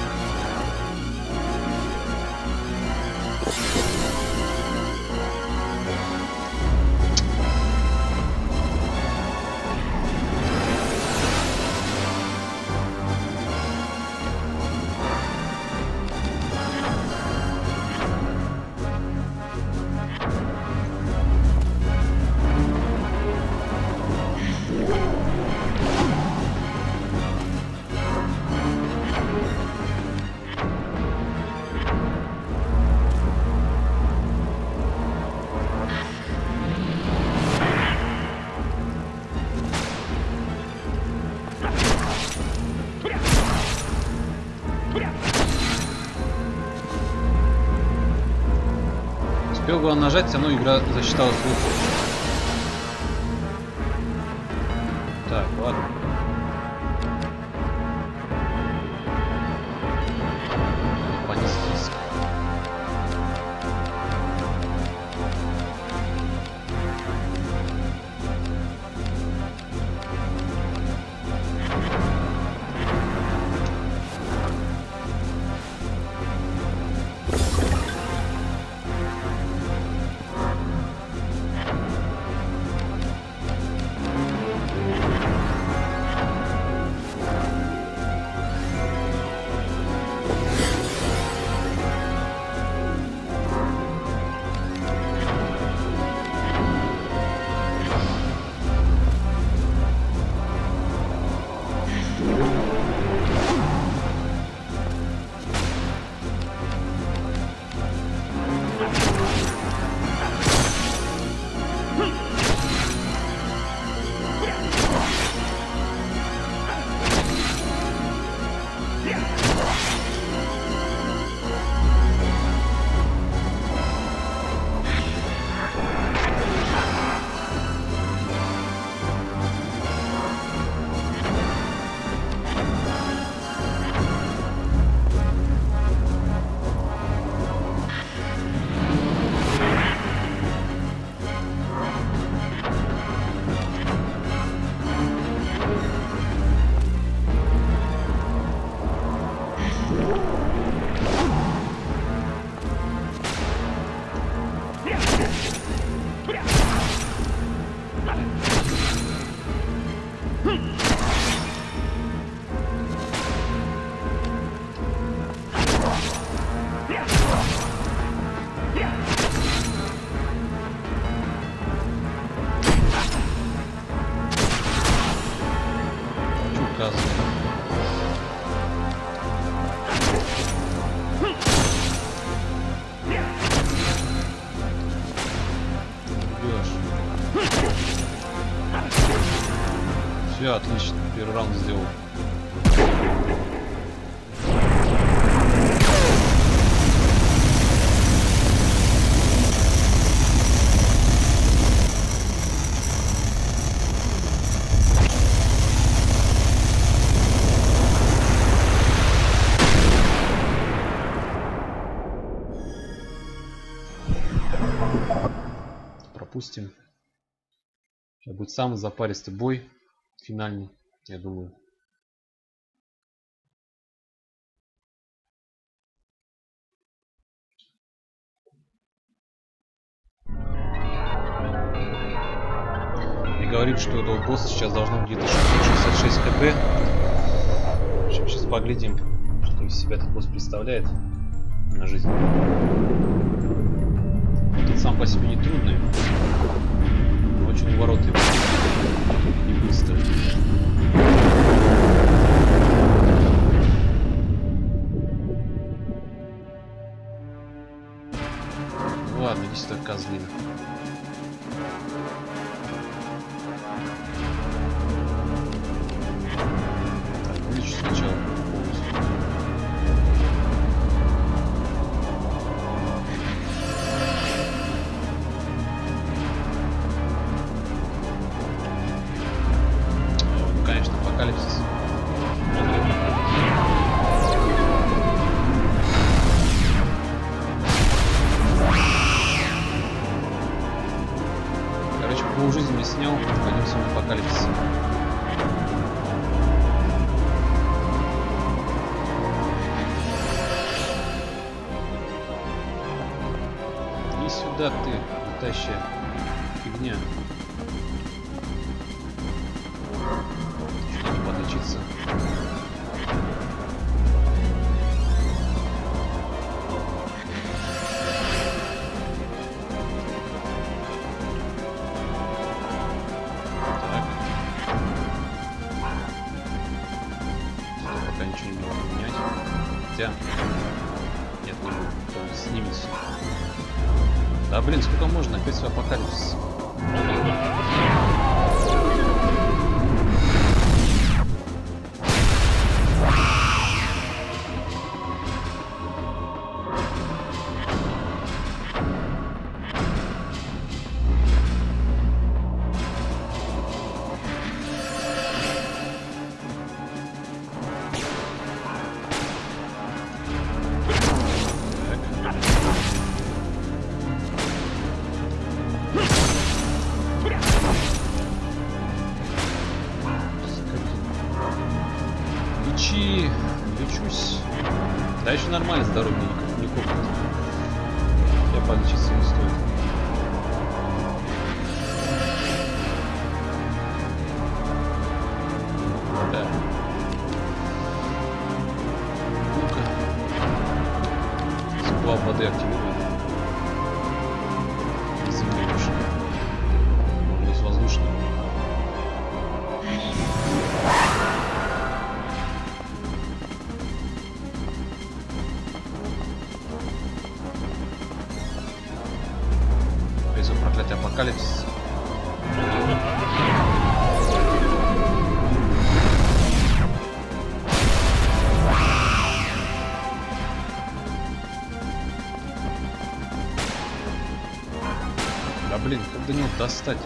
Успел бы он нажать, все равно игра засчиталась лучше. Так, ладно. Понеслись. Все, отлично, первый раунд сделал. Пропустим. Сейчас будет самый запаристый бой. Финальный, я думаю. И говорит, что у этого босса сейчас должно быть где-то шестьдесят шесть хп. В общем, сейчас поглядим, что из себя этот босс представляет на жизнь. Тут сам по себе не трудный, но очень уворотливый и быстрый. Ладно, иди сюда, козлина. Так, вылечу сначала полностью. новую жизнь не снял, пойдемся в апокалипсис. Иди сюда ты, летающая фигня. Что не подлечиться? Хотя... Нет, не буду. То снимется. Да блин, сколько можно? Опять свой апокалипсис. Лечусь. Да еще нормально, здоровье не, не копит. Я подлечиться не стоит. Да. Ну-ка. Сплав воды активируем. Земли пошли. Можно с воздушным. Проклятие апокалипсис. Да блин, как до него достать?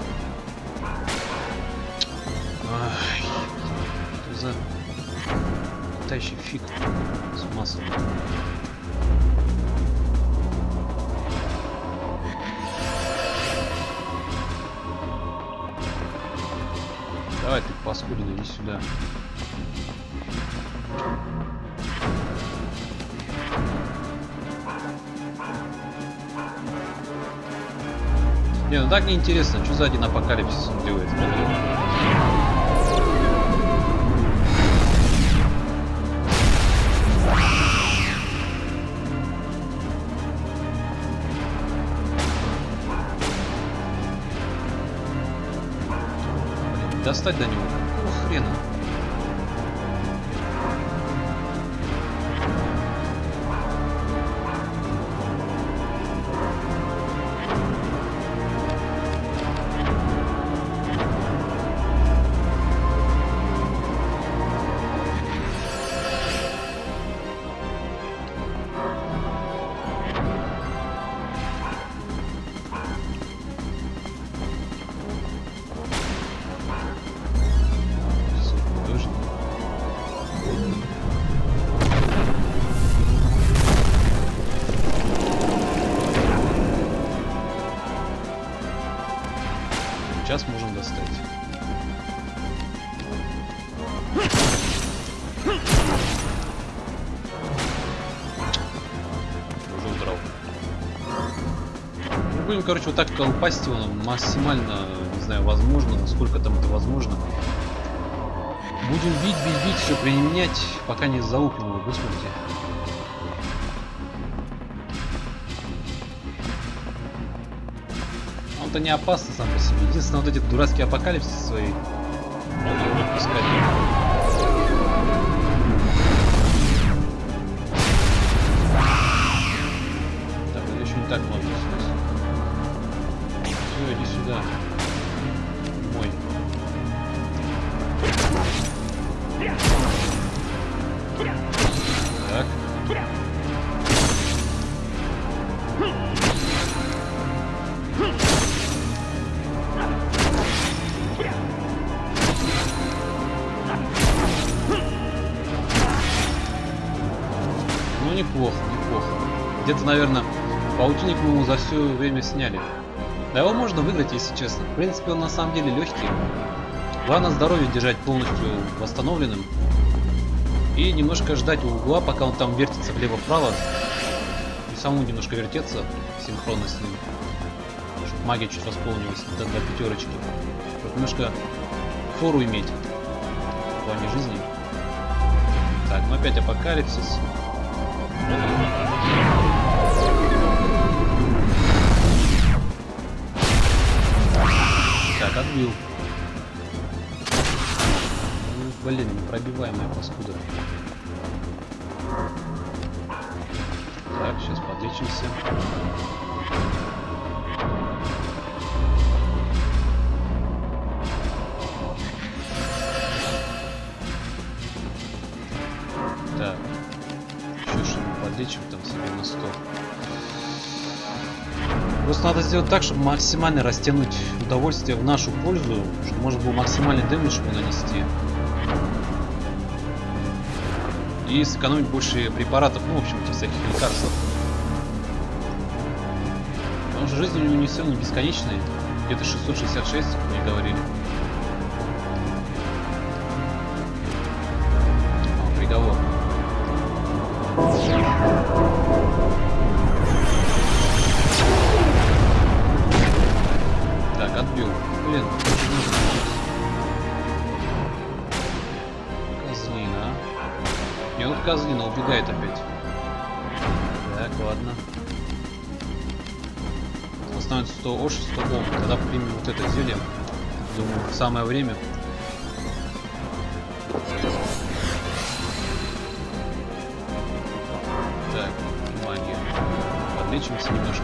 Ай, что за летающий фиг с массой. Давай ты, паскудина, иди сюда. Не, ну так неинтересно, что за один апокалипсис он делает. Достать до него, какого хрена? Сейчас можем достать. Уже удрал. Мы будем, короче, вот так колпасить его максимально, не знаю, возможно, насколько там это возможно. Будем бить, бить, бить, все применять, пока не залупим его, господи. Он-то не опасно сам по себе. Единственное, вот эти дурацкие апокалипсисы свои надо выпускать. Так, это еще не так много. Все, иди сюда. Мой. Так. Неплохо, неплохо. Где-то, наверное, паутинник мы ему за все время сняли. Да его можно выиграть, если честно. В принципе, он на самом деле легкий. Главное здоровье держать полностью восстановленным. И немножко ждать у угла, пока он там вертится влево-вправо. И самому немножко вертеться синхронно с ним. Чтобы магия чуть восполнилась до, до пятерочки. Чтобы немножко фору иметь в плане жизни. Так, ну опять апокалипсис. Так, отбил. Ну, блин, непробиваемая паскуда. Так, сейчас подлечимся. Так. Еще что-нибудь подлечим там себе на сто. Просто надо сделать так, чтобы максимально растянуть удовольствие в нашу пользу, чтобы можно было максимальный дэмэдж нанести. И сэкономить больше препаратов, ну, в общем, этих всяких лекарств. Потому что жизнь у него не все не бесконечная. Где-то шестьсот шестьдесят шесть, мне говорили. О, приговор. Так, отбил. Блин, козлина. Не, вот козлина убегает опять. Так, ладно. Становится сто ош, сто ом. Тогда примем вот это зелье. Думаю, самое время. Так, магия. Подлечимся немножко.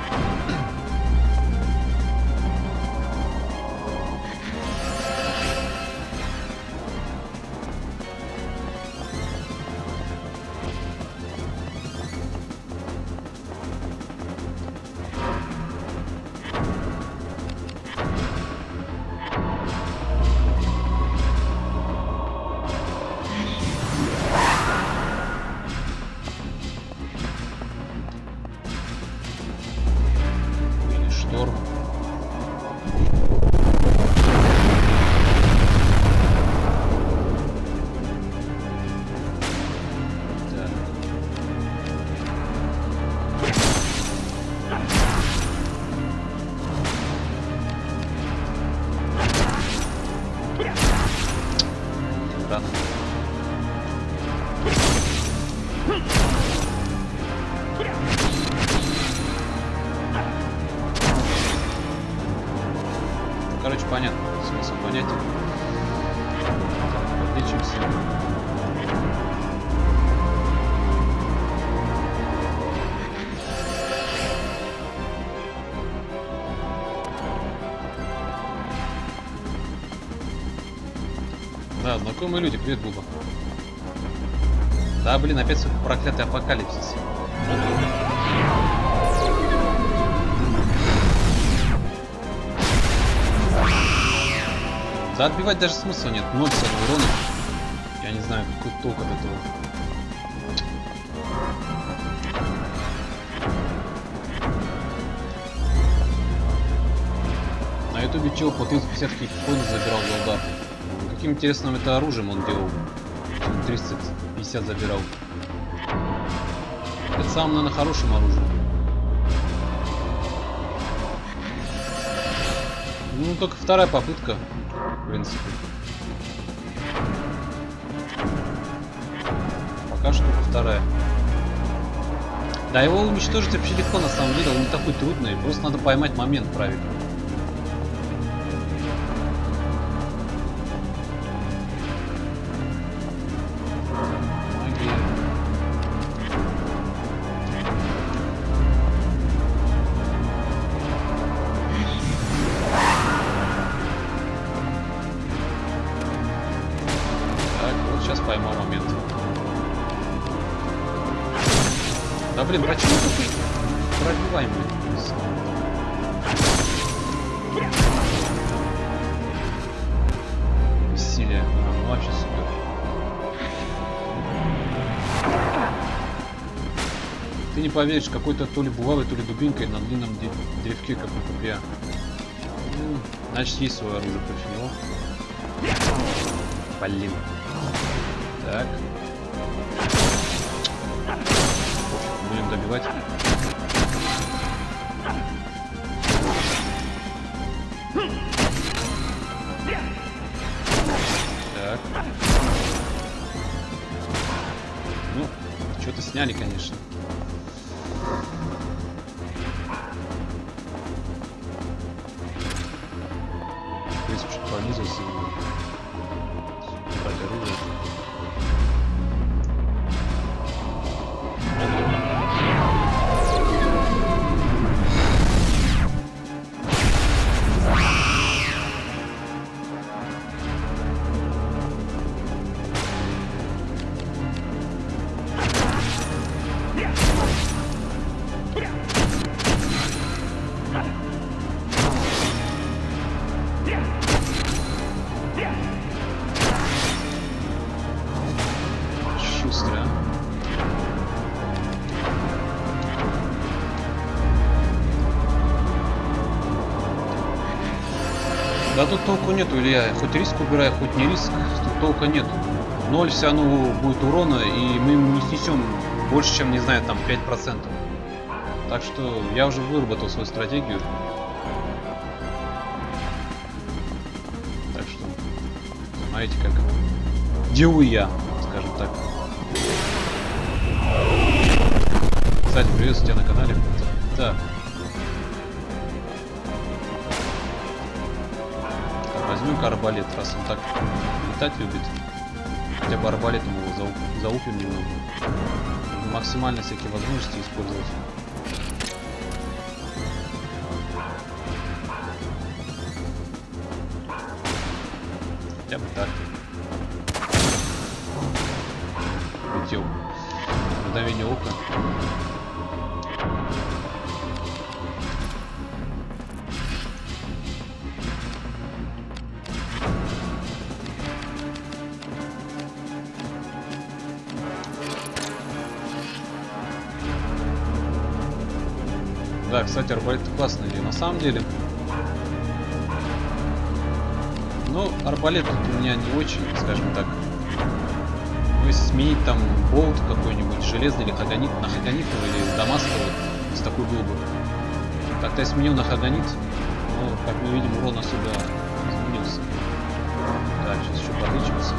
Короче, понятно, смысл понятен. Подлечимся. Да, знакомые люди, привет, Буба. Да, блин, опять проклятый апокалипсис. Да отбивать даже смысла нет, ноль урона. Я не знаю, какой толк от этого. На ютубе чел по триста пятьдесят коинов забирал за удар. Каким интересным это оружием он делал? триста пятьдесят забирал. Это самым, наверное, хорошим оружием. Ну, только вторая попытка, в принципе. Пока что вторая. Да, его уничтожить вообще легко, на самом деле, он не такой трудный, просто надо поймать момент правильно. Поймал момент. Да блин, почему такой пробиваемый? Бессилие. А, ну вообще супер. Ты Ты не поверишь, какой-то то ли булавой, то ли дубинкой на длинном древке, как у копья. Ну, значит, есть свое оружие против него. Блин. Так. Будем добивать. Так. Ну, что-то сняли, конечно. В принципе, чуть понизился. Брать оружие. Шустрая. Да тут толку нету, Илья. Хоть риск убирай, хоть не риск, тут толка нету. Ноль все равно будет урона, и мы не снесем больше, чем, не знаю, там пять процентов. Так что я уже выработал свою стратегию. Так что смотрите, как делаю я, скажем так. Кстати, приветствую тебя на канале. Так. Возьмем-ка арбалет, раз он так летать любит. Хотя бы арбалетом его зау заупим немного. Нужно максимально всякие возможности использовать. Хотя бы так. Летел. Мгновение ока. Да, кстати, арбалет классный, на самом деле. Ну, арбалет тут у меня не очень, скажем так. Ну, если сменить там болт какой-нибудь, железный или хагонит, на хагонитовый или дамасковый, если такой был бы. Так-то я сменил на хагонит, но, как мы видим, урон особо изменился. Так, сейчас еще подлечимся.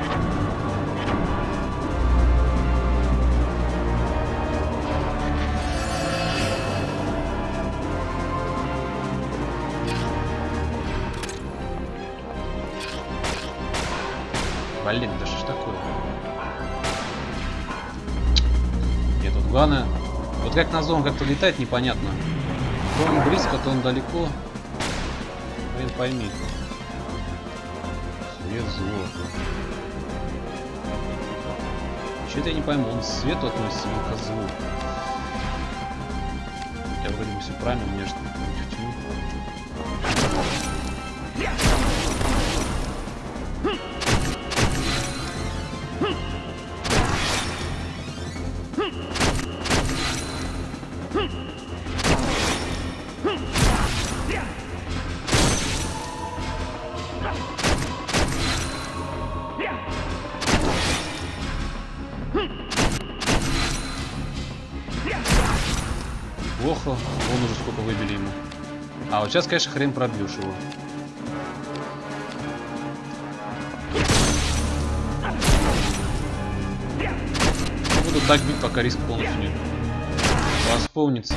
Блин, да что ж такое? Нет, тут главное... Вот как назло он как-то летает, непонятно. То он близко, то он далеко. Блин, пойми. Свет, зло. Что-то я не пойму, он к свету относится или к злу? Я вроде бы все правильно, у меня что-то против тьмы. Плохо, вон уже сколько выбили ему. А вот сейчас, конечно, хрен пробьешь его. Буду так бить, пока риск полностью не восполнится.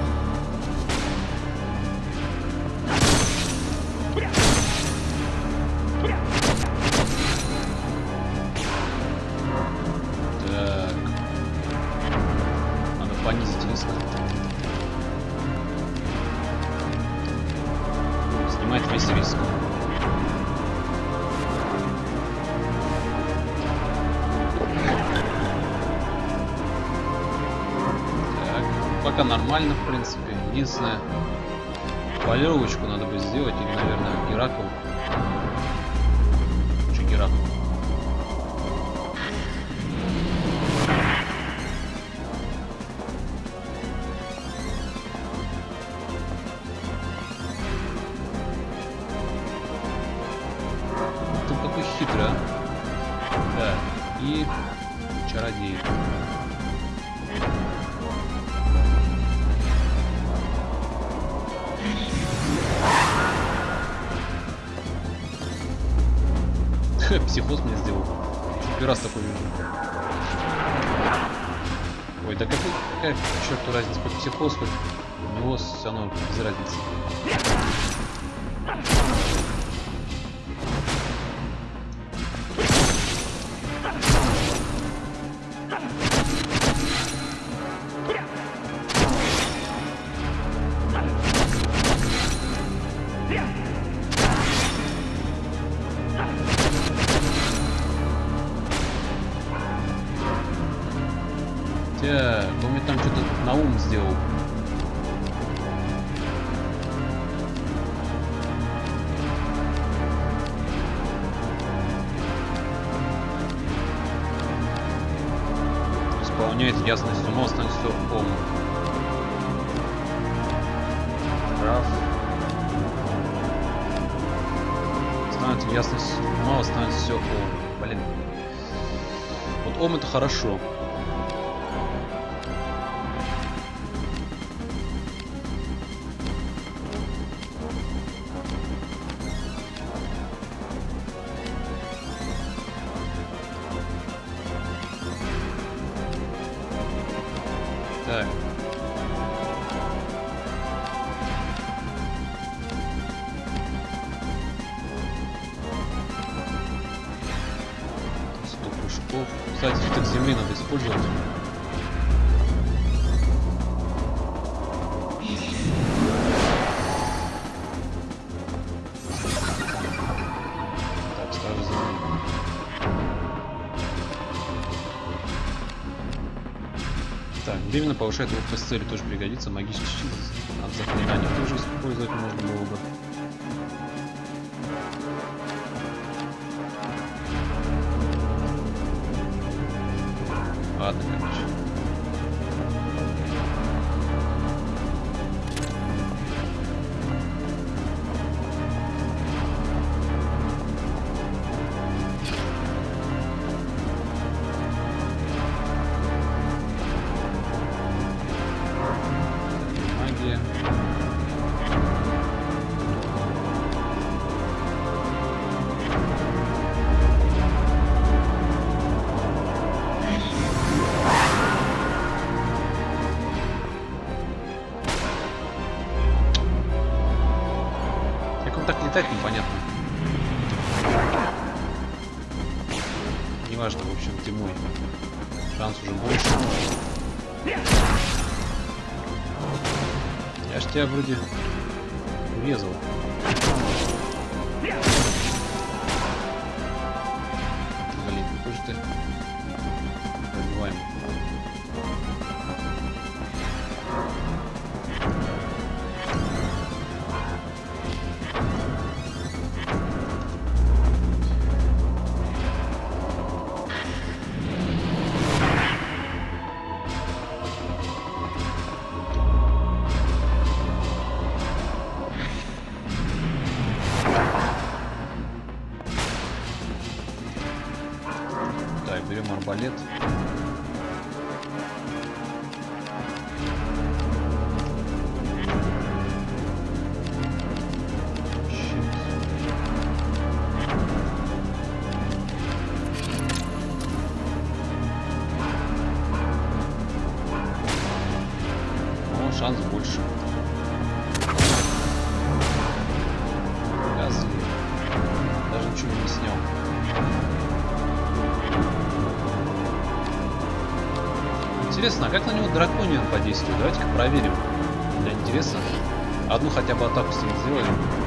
Так. Надо понизить риск. Снимать весь риск. Так, пока нормально, в принципе. Единственное, полировочку надо бы сделать, или, наверное, Геракл. Че Геракл? оружие, а? Да. И чародей. Психоз мне сделал. Первый раз такой вижу. Ой, да какой, какая к черту разница, хоть психоз, хоть у него все равно без разницы. Так, он мне там что-то на ум сделал. Исполняет ясность ума, становится ом. Прав. Становится ясность ума, становится все ом. Блин. Вот ом это хорошо. Так. сто прыжков. Кстати, свиток земли надо использовать. Так, стражи земли. Так, временно повышает ловкость цели, тоже пригодится. Магический щит от заклинаний тоже использовать можно было бы. Ладно, короче. Магия. Как он так летает, непонятно. Неважно, в общем, ты мой. Шанс уже больше. Я ж тебя вроде урезал. Блин, какой же ты пробиваемый. Так, берем арбалет. Щит. О, шанс больше. Газы. Даже ничего не снял. Интересно, а как на него дракониан подействует? Давайте-ка проверим. Для интереса. Одну хотя бы атаку с ним сделали.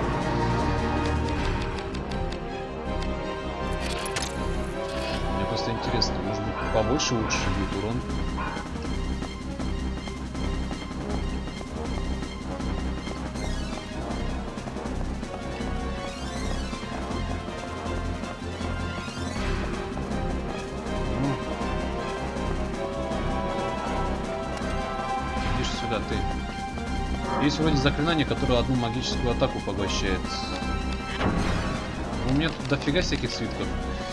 Мне просто интересно, может быть побольше лучше бьет урон. Ты. Есть вроде заклинание, которое одну магическую атаку поглощает. У меня тут дофига всяких свитков.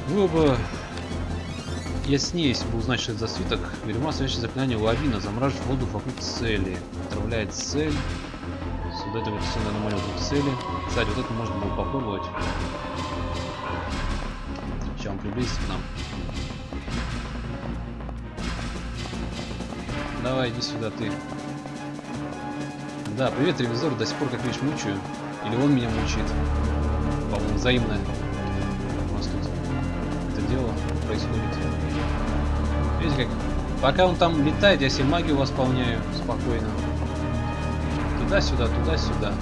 Было бы яснее, если бы узнать, что это за свиток. Вельма следующее заклинание лавина. Замораживает воду вокруг цели. Отравляет цель. Сюда это все аномалия вокруг цели. Кстати, вот это можно было попробовать. Сейчас он приблизится к нам. Давай, иди сюда, ты. Да, привет, ревизор. До сих пор, как видишь, мучаю. Или он меня мучает. По-моему, взаимное. У нас тут это дело происходит. Видите, как? Пока он там летает, я себе магию восполняю спокойно. Туда-сюда, туда-сюда.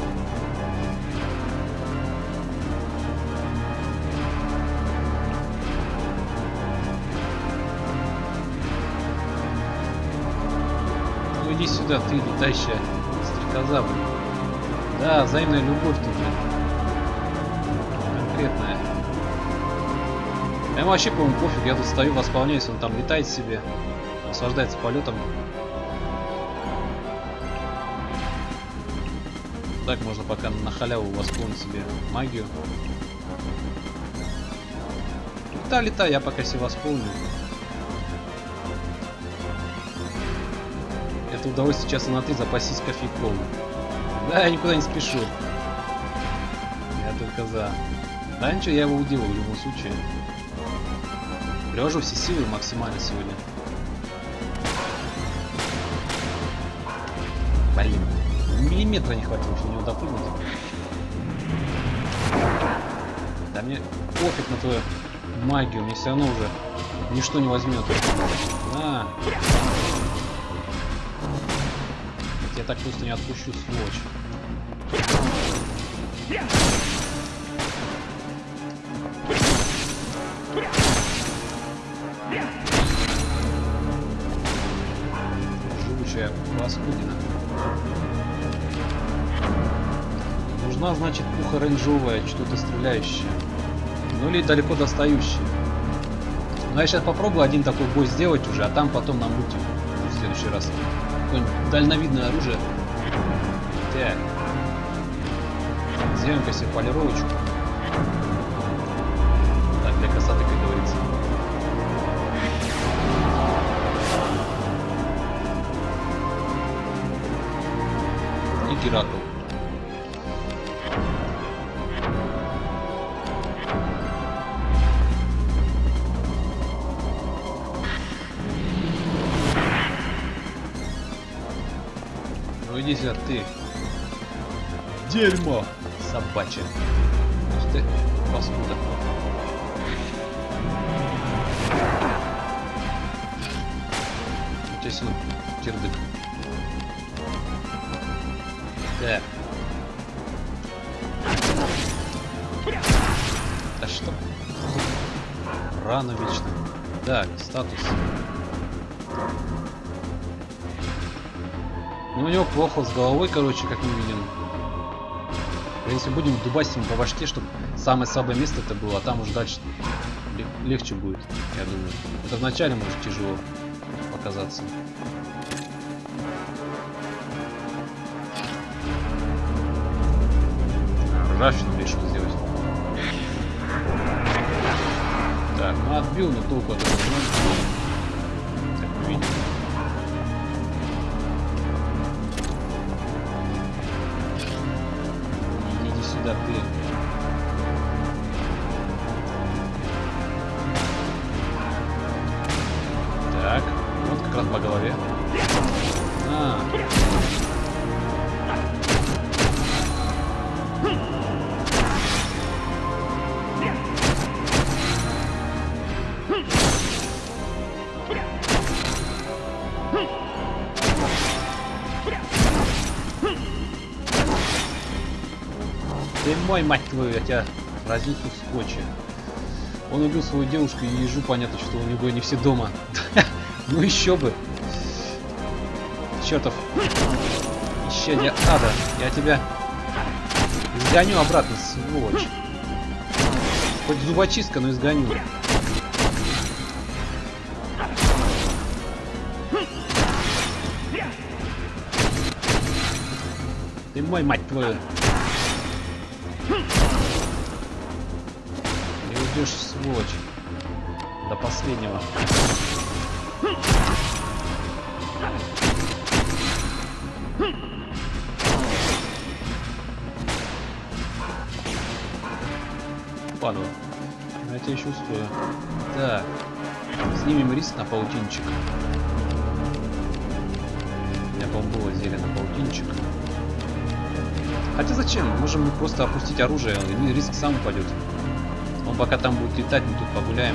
Ну иди сюда, ты летающая стрекоза. Да, взаимная любовь тут. Конкретная. Ему вообще, по-моему, пофиг, я тут стою, восполняюсь, он там летает себе, наслаждается полетом. Так можно пока на халяву восполнить себе магию. Да, летай, я пока себе восполню. Это удовольствие часа на три, запасись кофейком. Да, я никуда не спешу. Я только за. Да ничего, я его уделаю в любом случае. Привожу все силы максимально сегодня. Блин, миллиметра не хватило, чтобы него допрыгнуть. Да мне пофиг на твою магию, мне все равно уже ничто не возьмет. На. Я так просто не отпущу, сволочь. Живучая паскудина. Нужна, значит, пуха рейнджовая, что-то стреляющее. Ну или далеко достающее. Но я сейчас попробую один такой бой сделать уже, а там потом нам мультик в следующий раз. Какое-нибудь дальновидное оружие. Так. Сделаем-ка себе полировочку. Так, для красоты, как говорится. И Геракл. Ну иди сюда, ты. Дерьмо собачье. Ух ты, паскуда. У тебя сильно кирдык. Так. Да что? Рано вечно. Так, статус. Ну, у него плохо с головой, короче, как мы видим. Если будем дубасить ему по башке, чтобы самое слабое место это было, а там уже дальше лег легче будет, я думаю. Это вначале может тяжело показаться. Ржавчину решил сделать. Так, ну отбил, но толку от этого нет. Так, мы видим. Иди сюда, ты. Так, вот как раз по голове. А. Ты мой, мать твою, я тебя разнесу скотчем. Он убил свою девушку, и ежу понятно, что у него не все дома. Ну еще бы. Чертов исчадие ада. Я тебя изгоню обратно, сволочь. Хоть зубочистка, но изгоню. Ты мой, мать твою. ждешь, сволочь? До последнего. Падла. Я тебя еще устою. Так. Снимем риск на паутинчик. У меня, по-моему, было зелье на паутинчик. Хотя зачем? Можем мы просто опустить оружие, и риск сам упадет. Он пока там будет летать, мы тут погуляем.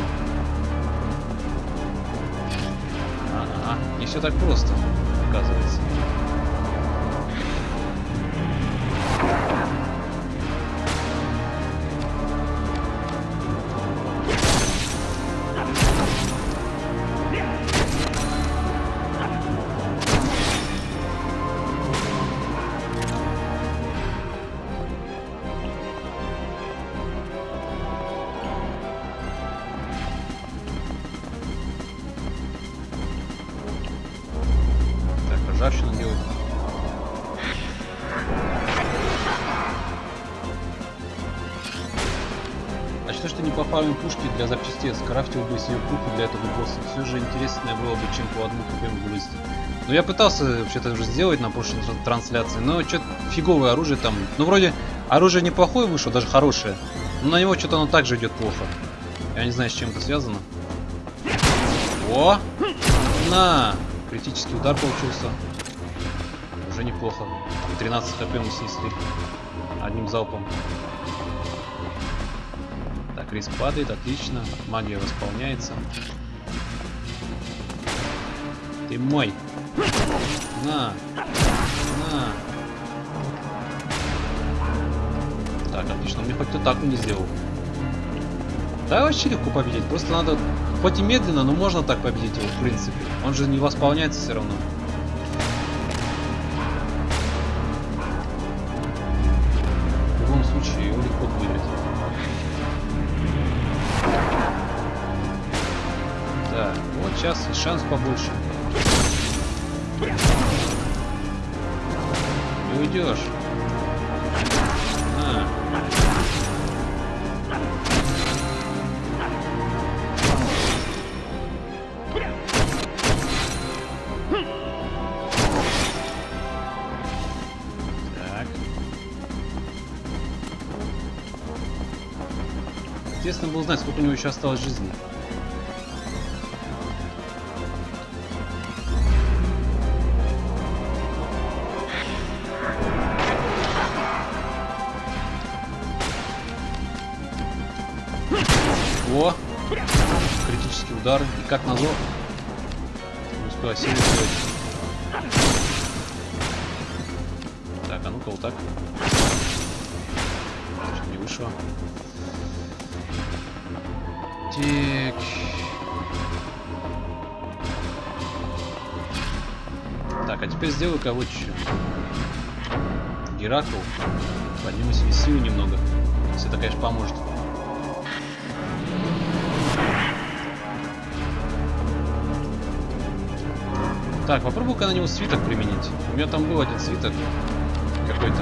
Ага, не все так просто, оказывается. Ржавчину делать. А что, что не пофармим пушки для запчастей, скрафтил бы себе пушку для этого босса. Все же интереснее было бы, чем по одну хп грызть. Но я пытался вообще-то уже сделать на прошлой трансляции, но что-то фиговое оружие там. Ну вроде оружие неплохое вышло, даже хорошее. Но на него что-то оно также идет плохо. Я не знаю, с чем это связано. О! На! Критический удар получился. Уже неплохо. тринадцать хп мы снесли. Одним залпом. Так, риск падает, отлично. Магия восполняется. Ты мой. На. На. Так, отлично. Он мне хоть атаку не сделал. Да, вообще легко победить. Просто надо, хоть и медленно, но можно так победить его, в принципе. Он же не восполняется все равно. В любом случае, его легко выиграть. Так, вот сейчас шанс побольше. Не уйдешь. На. Интересно было узнать, сколько у него еще осталось жизни. О! Критический удар. И как назло. Не успел сильно сделать. Так, а ну-ка вот так. Что не вышло. Так. Так, а теперь сделаю-ка вот еще. Геракл. Подниму себе силу немного. Если это, конечно, поможет. Так, попробую-ка на него свиток применить. У меня там был один свиток какой-то.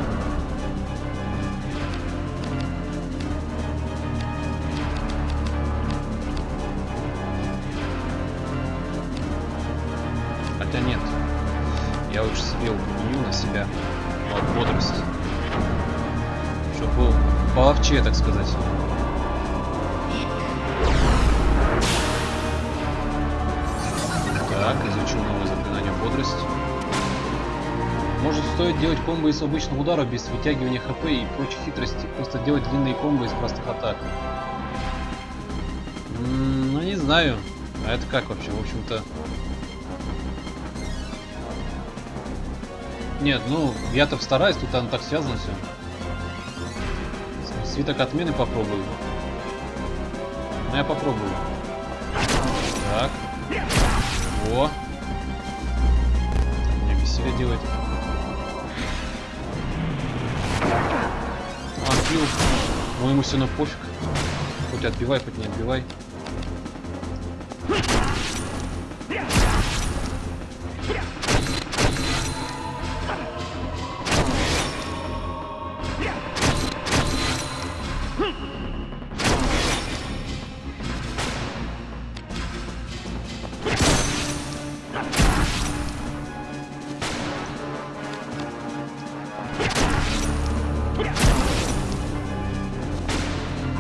Хотя нет. Я лучше себе его применю на себя. Вот, бодрость. Чтобы был половчее, так сказать. Так, изучил новое заклинание бодрость. Может стоит делать комбо из обычных ударов без вытягивания хп и прочих хитростей. Просто делать длинные комбо из простых атак. М-м, ну не знаю. А это как вообще? В общем-то... Нет, ну, я-то стараюсь, тут оно так связано все. Свиток отмены попробую. Ну, я попробую. Так. О! Так, мне веселье делает. Отбил. Но ему все равно пофиг. Хоть отбивай, хоть не отбивай.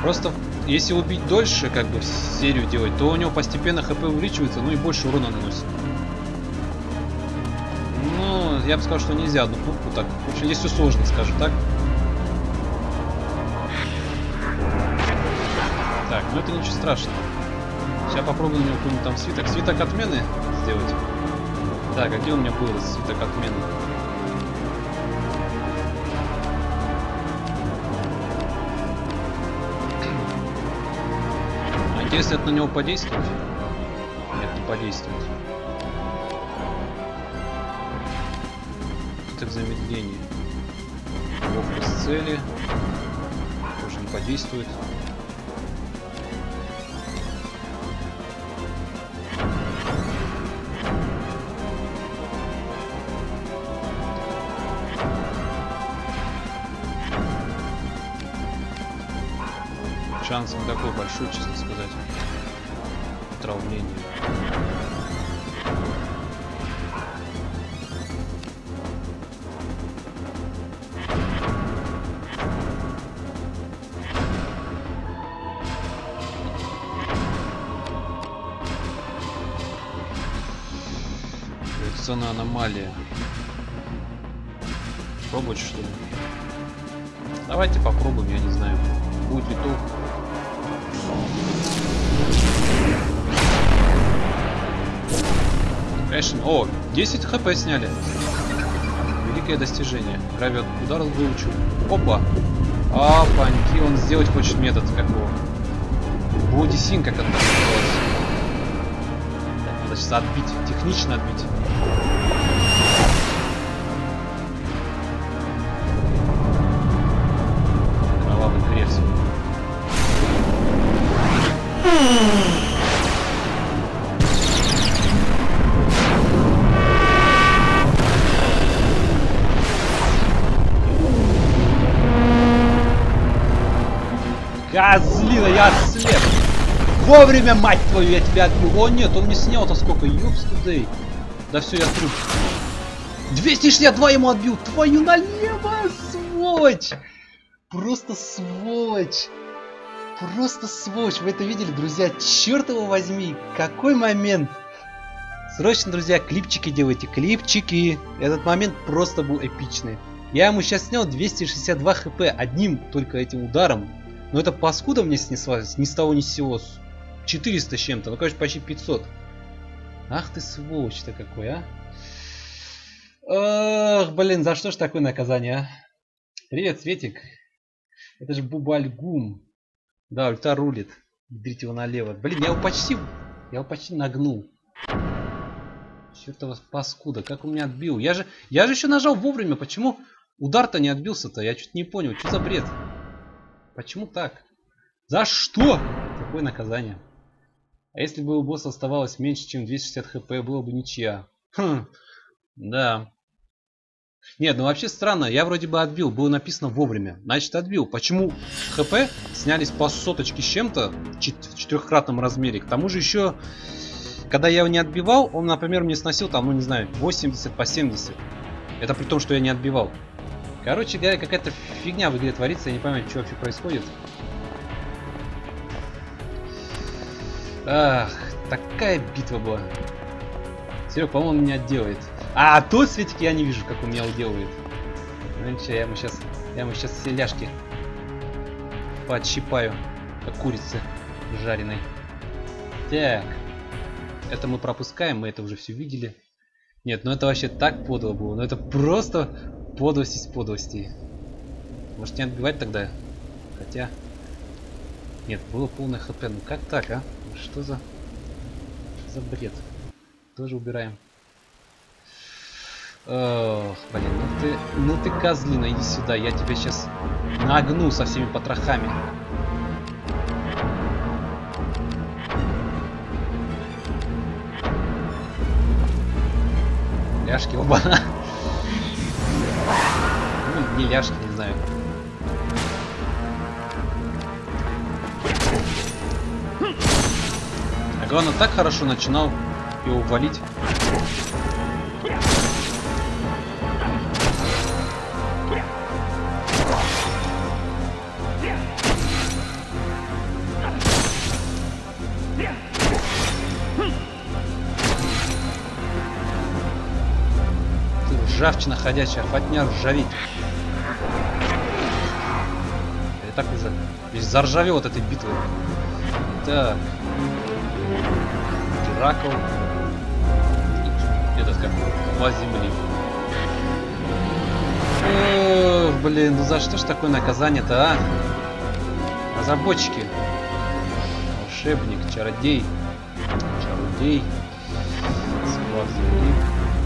Просто если убить дольше, как бы серию делать, то у него постепенно хп увеличивается, ну и больше урона наносит. Ну, я бы сказал, что нельзя одну кнопку так. В общем, здесь все сложно, скажем так. Так, ну это ничего страшного. Сейчас попробую на него какой-нибудь там свиток. Свиток отмены сделать. Так, а где у меня был свиток отмены? А интересно, это на него подействует? Нет, не подействует. Свиток замедления. Ловкость цели. Тоже не подействует. Шанс не такой большой, честно сказать. Отравление. Реакционная аномалия. Пробовать, что ли? Давайте попробуем, я не знаю. Будет ли толк. Конечно. О, десять хп сняли. Великое достижение. Гравиот удар выучил. Опа. А, паньки, он сделать хочет метод какого. Бодисин, как это называлось. Так, надо сейчас отбить. Технично отбить. Кровавый крест. Козлина, я слеп! Вовремя, мать твою, я тебя отбил! О нет, он не снял-то сколько, ёпстудей! Да все, я труп. двести шестьдесят два ему отбил! Твою налево, сволочь! Просто сволочь! Просто сволочь! Вы это видели, друзья? Черт его возьми! Какой момент! Срочно, друзья, клипчики делайте, клипчики! Этот момент просто был эпичный. Я ему сейчас снял двести шестьдесят два хп одним только этим ударом. Но это паскуда мне снеслась ни с того ни с сего. четыреста с чем-то, ну короче почти пятьсот. Ах ты сволочь-то какой, а. Ах, блин, за что ж такое наказание, а? Привет, Светик. Это же Бубальгум. Да, ульта рулит. Дрите его налево. Блин, я его почти... Я его почти нагнул. Чертова паскуда, как он меня отбил. Я же... Я же еще нажал вовремя. Почему удар-то не отбился-то? Я что-то не понял. Что за бред? Почему так? За что? Какое наказание? А если бы у босса оставалось меньше, чем двести шестьдесят хп, было бы ничья. Хм. Да. Нет, ну вообще странно. Я вроде бы отбил. Было написано вовремя. Значит, отбил. Почему хп снялись по соточке с чем-то в четырехкратном размере? К тому же еще, когда я его не отбивал, он, например, мне сносил там, ну не знаю, восемьдесят по семьдесят. Это при том, что я не отбивал. Короче говоря, какая-то фигня в игре творится, я не понимаю, что вообще происходит. Ах, такая битва была. Серега, по-моему, меня отделает. А, тот Светик я не вижу, как он меня уделывает. Ну ничего, я ему сейчас, я ему сейчас все ляжки подщипаю, как курицы жареной. Так, это мы пропускаем, мы это уже все видели. Нет, ну это вообще так подло было, ну это просто... Подлость из подлости. Может не отбивать тогда? Хотя... Нет, было полное хп. Ну как так, а? Что за... Что за бред? Тоже убираем. Ох, блин, ну ты... Ну ты козлина, иди сюда. Я тебя сейчас нагну со всеми потрохами. Ляжки, оба-на. Ну, не ляжки, не знаю. А главное, так хорошо начинал его валить. Ржавчина ходячая, хватня ржаветь. Я так уже весь заржавел от этой битвы. Так. Геракл. Этот как? Два земли. Ох, блин, ну за что ж такое наказание-то, а? Разработчики. Волшебник, чародей. Чародей. Сплав земли.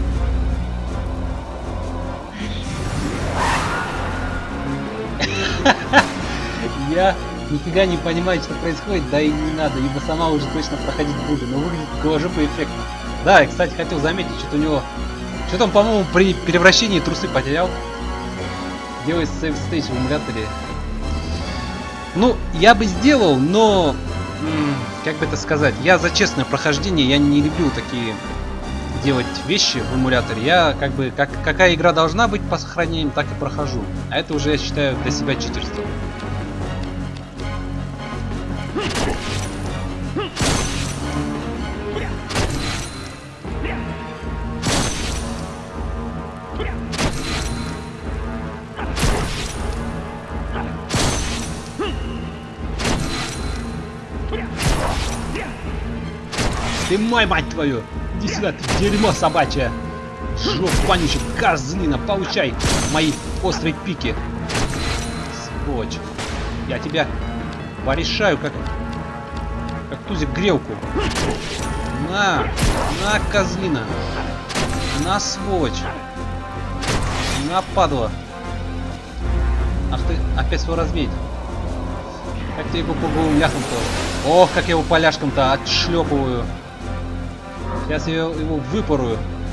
Я нифига не понимаю, что происходит, да и не надо, ибо сама уже точно проходить буду, но выглядит голожопо эффектно. Да, я, кстати, хотел заметить, что у него... Что там, по-моему, при превращении трусы потерял. Делает сейв стейдж в эмуляторе. Ну, я бы сделал, но... Как бы это сказать? Я за честное прохождение, я не люблю такие... делать вещи в эмуляторе. Я как бы... Как, какая игра должна быть по сохранениям, так и прохожу. А это уже, я считаю, для себя читерство. Ты мой, мать твою! Иди сюда, ты дерьмо собачье! Жёг вонючий, козлина, получай мои острые пики! Сволочь! Я тебя порешаю, как... как тузик грелку! На! На, козлина! На, сволочь! На, падла! Ах ты, опять свой разметь! Как ты его по голым ляхам-то? Ох, как я его поляшком-то отшлепываю! Сейчас я его выпорую.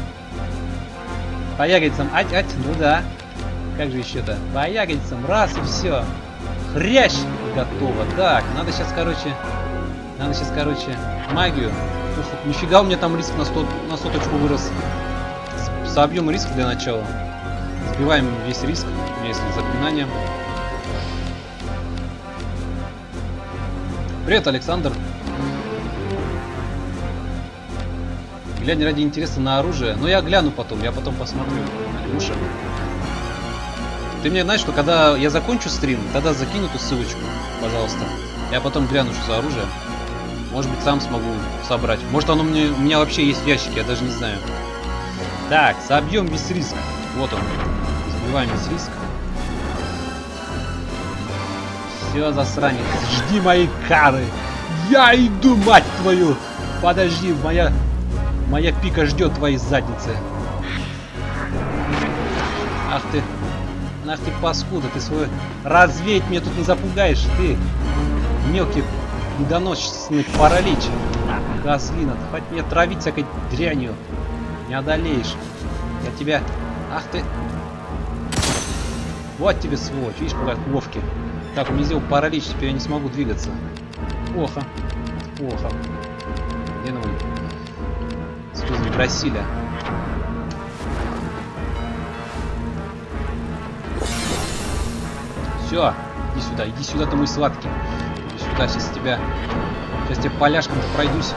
По ягодицам. Ать, ать, ну да. Как же еще-то? По ягодицам. Раз и все. Хрящ! Готово. Так, надо сейчас, короче... Надо сейчас, короче, магию. Ух, нифига у меня там риск на, сто, на соточку вырос. Собьем риск для начала. Сбиваем весь риск. У меня есть заклинание. Привет, Александр. Глянь ради интереса на оружие. Но я гляну потом, я потом посмотрю. Илюша. Ты мне знаешь, что когда я закончу стрим, тогда закинь эту ссылочку, пожалуйста. Я потом гляну, что за оружие. Может быть, сам смогу собрать. Может, оно мне, у меня вообще есть в ящике, я даже не знаю. Так, собьем весь риск. Вот он. Сбиваем весь риск. Все, засранец. Жди моей кары. Я иду, мать твою. Подожди, моя... Моя пика ждет твоей задницы. Ах ты. Ах ты паскуда, ты свой... Развеять меня тут не запугаешь, ты. Мелкий недоносчный паралич. Козлина, ты хоть меня травить всякой дрянью. Не одолеешь. Я тебя... Ах ты. Вот тебе, сволочь. Видишь, как ловкий. Так, у меня сделал паралич, теперь я не смогу двигаться. Плохо. Плохо. Где он? Красиля. Все, иди сюда, иди сюда, ты мой сладкий. Иди сюда, сейчас тебя. Сейчас я поляшком-то пройдусь.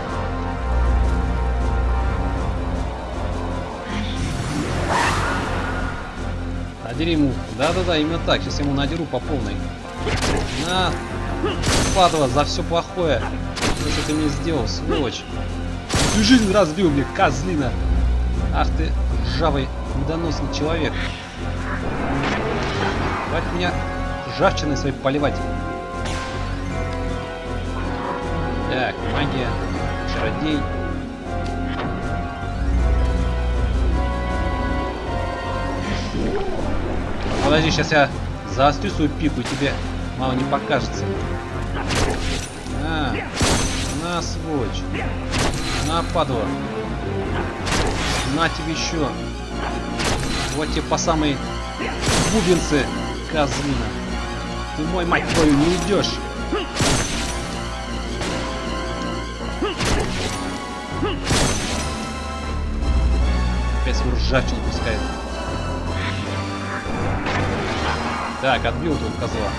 Надери ему. Да-да-да, именно так. Сейчас я ему надеру по полной. На, падла, за все плохое. Что ты мне сделал, сволочь. Всю жизнь разбил мне, козлина. Ах ты, ржавый, недоносный человек. Хватит меня ржавчиной своей поливать. Так, магия, чародей. Подожди, сейчас я заострю свою пику, и тебе мало не покажется. На, на, сволочь. На, падла. На тебе еще. Вот тебе по самой бубенцы, козлина. Ты мой, мать твою, не уйдешь. Опять свою ржавчину пускает. Так, отбил этого козла.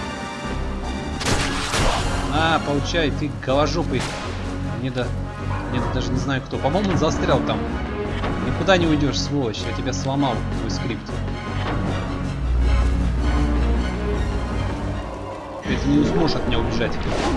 На, получай, ты голожопый. Не да... Нет, даже не знаю кто. По-моему, он застрял там. Никуда не уйдешь, сволочь. Я тебя сломал, твой скрипт. Ты не сможешь от меня убежать.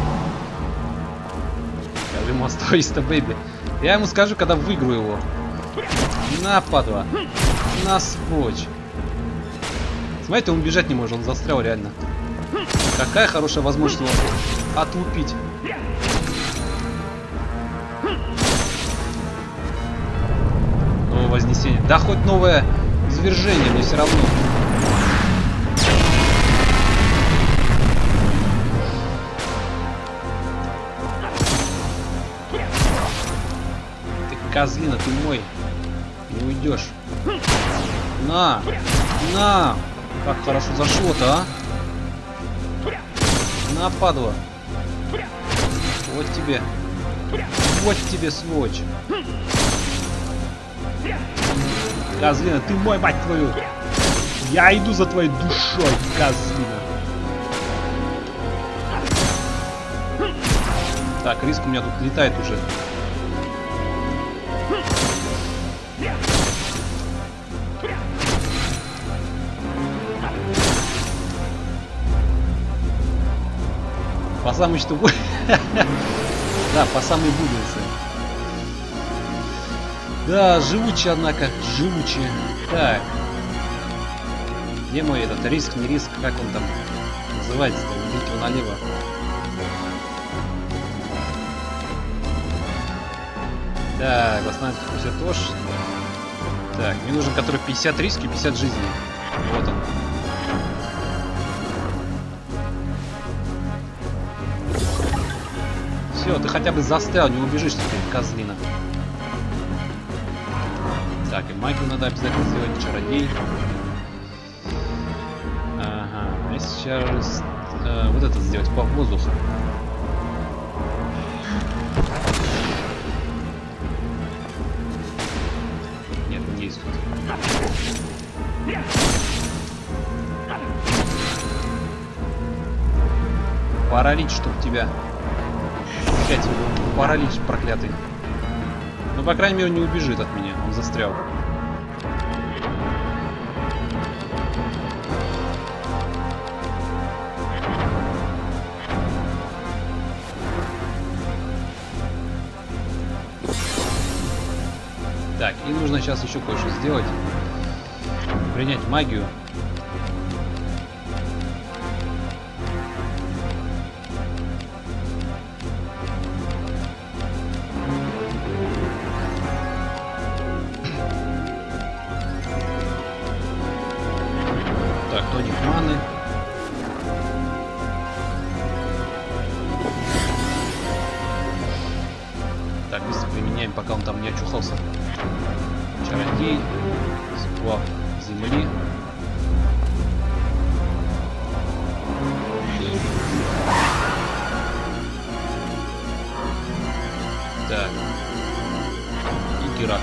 Скажи ему, оставайся, бэйби. Я ему скажу, когда выиграю его. На, падла. На, сволочь. Смотрите, он убежать не может, он застрял реально. Какая хорошая возможность его отлупить. Новое вознесение. Да хоть новое извержение, мне все равно. Ты козлина, ты мой. Не уйдешь. На! На! Как хорошо зашло-то, а? На, падла. Вот тебе. Вот тебе, сволочь. Козлина, ты мой, мать твою. Я иду за твоей душой, козлина. Так, риск у меня тут летает уже. По самой что... Да, по самой бубнице. Да, живучие, однако, живучие. Так. Где мой этот риск, не риск, как он там называется-то? Убить его налево. Так, восстанавливать все тоже. Так, мне нужен который пятьдесят риски, пятьдесят жизней. Вот он. Все, ты хотя бы застрял, не убежишь теперь, козлина. Так, и магию надо обязательно сделать, чародей. Ага, а сейчас э, вот это сделать по воздуху. Нет, не есть тут. Паралич, чтоб тебя. Опять паралич проклятый. Ну, по крайней мере, он не убежит от меня. Он застрял. Так, и нужно сейчас еще кое-что сделать. Принять магию. Так, тоник маны. Так, быстро применяем, пока он там не очухался. Чародей. Сплав земли. Так. И Геракл.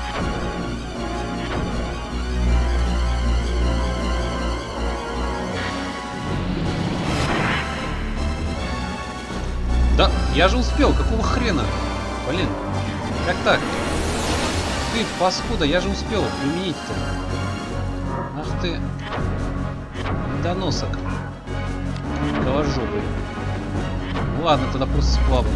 Да, я же успел, какого хрена? Блин, как так? Ты, паскуда, я же успел применить-то. Ах ты, доносок. Голожопый. Ладно, тогда просто сплавлю.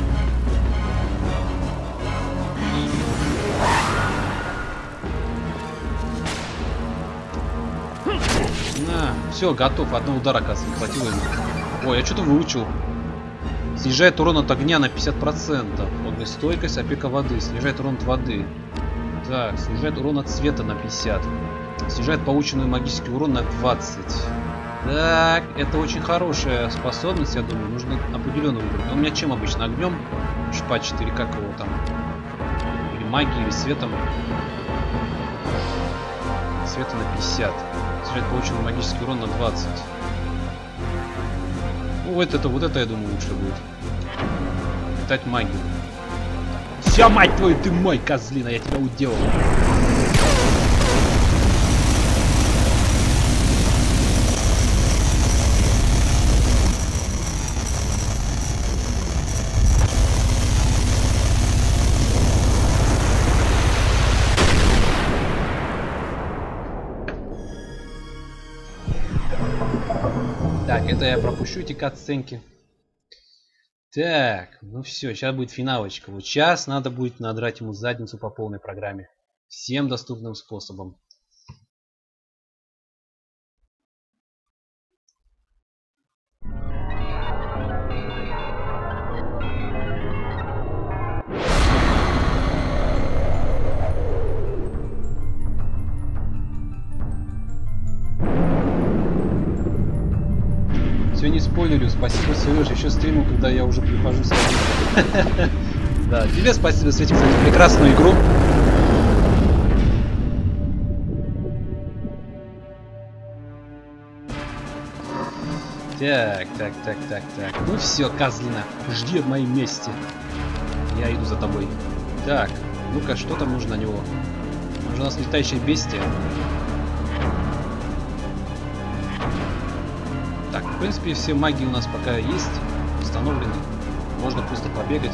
На, все, готов. Одного удара, оказывается, не хватило ему. Ой, я что-то выучил. Снижает урон от огня на пятьдесят процентов. Огнестойкость, опека воды. Снижает урон от воды. Так, снижает урон от света на пятьдесят. Снижает полученный магический урон на двадцать. Так, это очень хорошая способность, я думаю. Нужно определенно выбрать. У меня чем обычно? Огнем? Шпач четыре, как его там? Или магией, или светом? Света на пятьдесят. Снижает полученный магический урон на двадцать. Ну, вот это, вот это, я думаю, лучше будет. Питать магию. Все, мать твою, ты мой, козлина, я тебя уделал. Так, это я пропущу эти катсценки. Так, ну все, сейчас будет финалочка. Вот сейчас надо будет надрать ему задницу по полной программе. Всем доступным способом. Все, не спойлерю, спасибо, Сереж, еще стриму, когда я уже прихожу с вами. Да, тебе спасибо, Светик, за эту прекрасную игру. Так, так, так, так, так. Ну все, козлина, жди в моем месте. Я иду за тобой. Так, ну-ка, что там нужно на него? Может, у нас летающее бестия? Так, в принципе, все магии у нас пока есть, установлены. Можно просто побегать.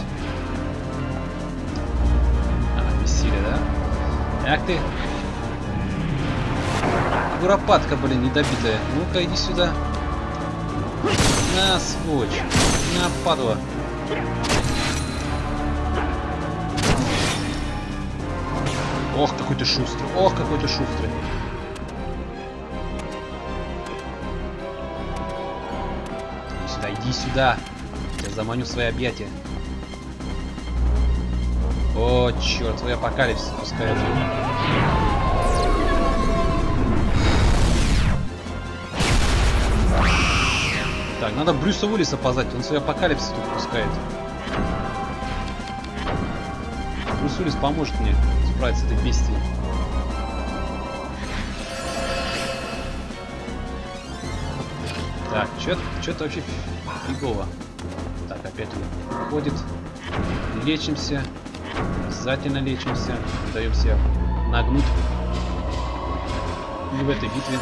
А, бессилие, да? Ах ты! Куропатка, блин, недобитая. Ну-ка, иди сюда. На, сволочь. На, падла. Ох, какой ты шустрый. Ох, какой ты шустрый. Иди сюда. Я заманю в свои объятия. О, черт, твой апокалипсис пускает. Так, надо Брюса Уиллиса позвать, он свой апокалипсис тут пускает. Брюс Уиллис поможет мне справиться с этой бестией. Так, что-то вообще фигово. Так, опять он уходит. Лечимся. Обязательно лечимся. Даем себя нагнуть. Не в этой битве.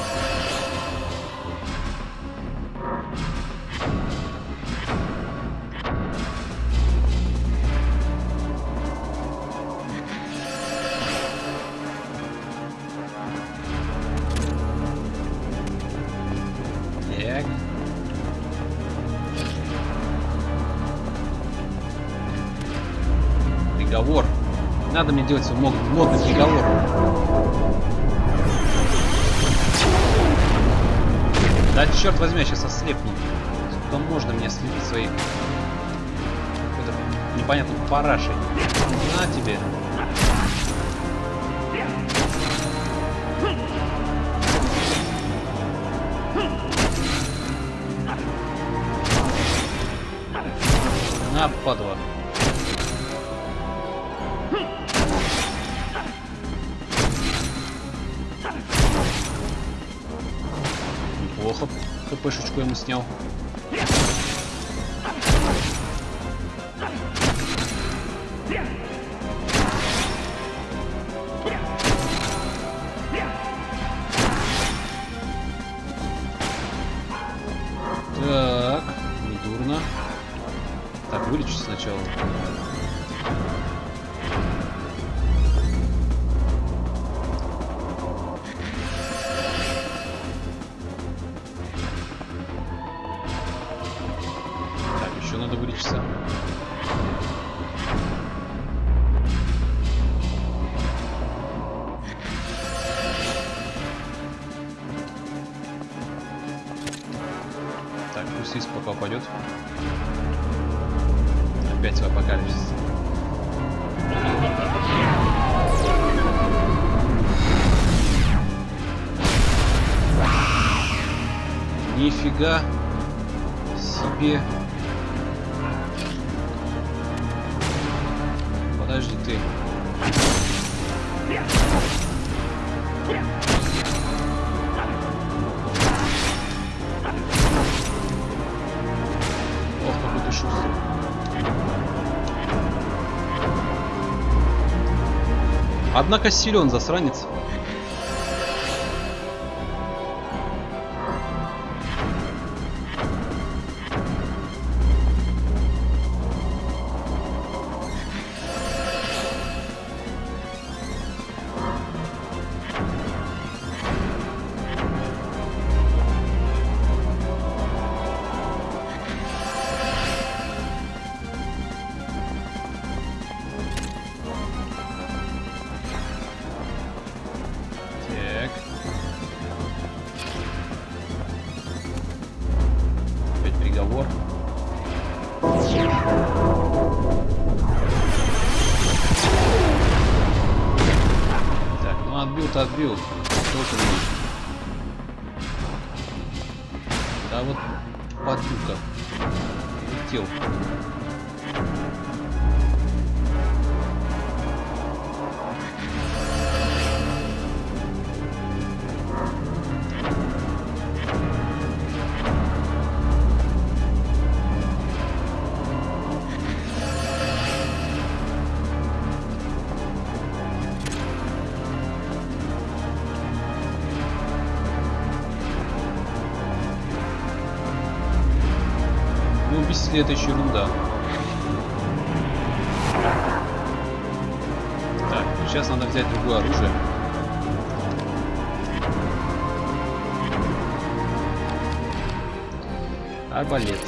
Так. Приговор. Не надо мне делать свой модный приговор. Да черт возьми, я сейчас ослепну. Сколько можно меня слепить своей какой-то непонятной парашей. На тебе. На, падла. Неплохо. ХПшечку ему снял. Так, недурно. Так, вылечу сначала. Так, еще надо вылечиться. Так, пусть из пока упадет. Опять в апокалипсис. Нифига себе. Подожди ты. Ох, какой ты шустрый. Однако силен засранец. договор. Так, ну отбил-то отбил. Толку нет. Да вот падлюка. Улетел. Если это еще ерунда. Так, сейчас надо взять другое оружие. Арбалет.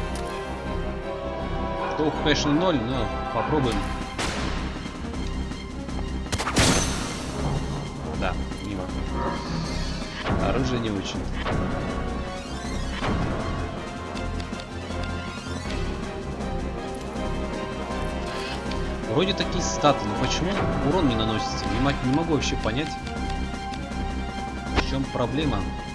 Толку, конечно, ноль, но попробуем. Да, мимо. Оружие не очень. Вроде такие статы, но почему урон не наносится? Не, не могу вообще понять, в чем проблема.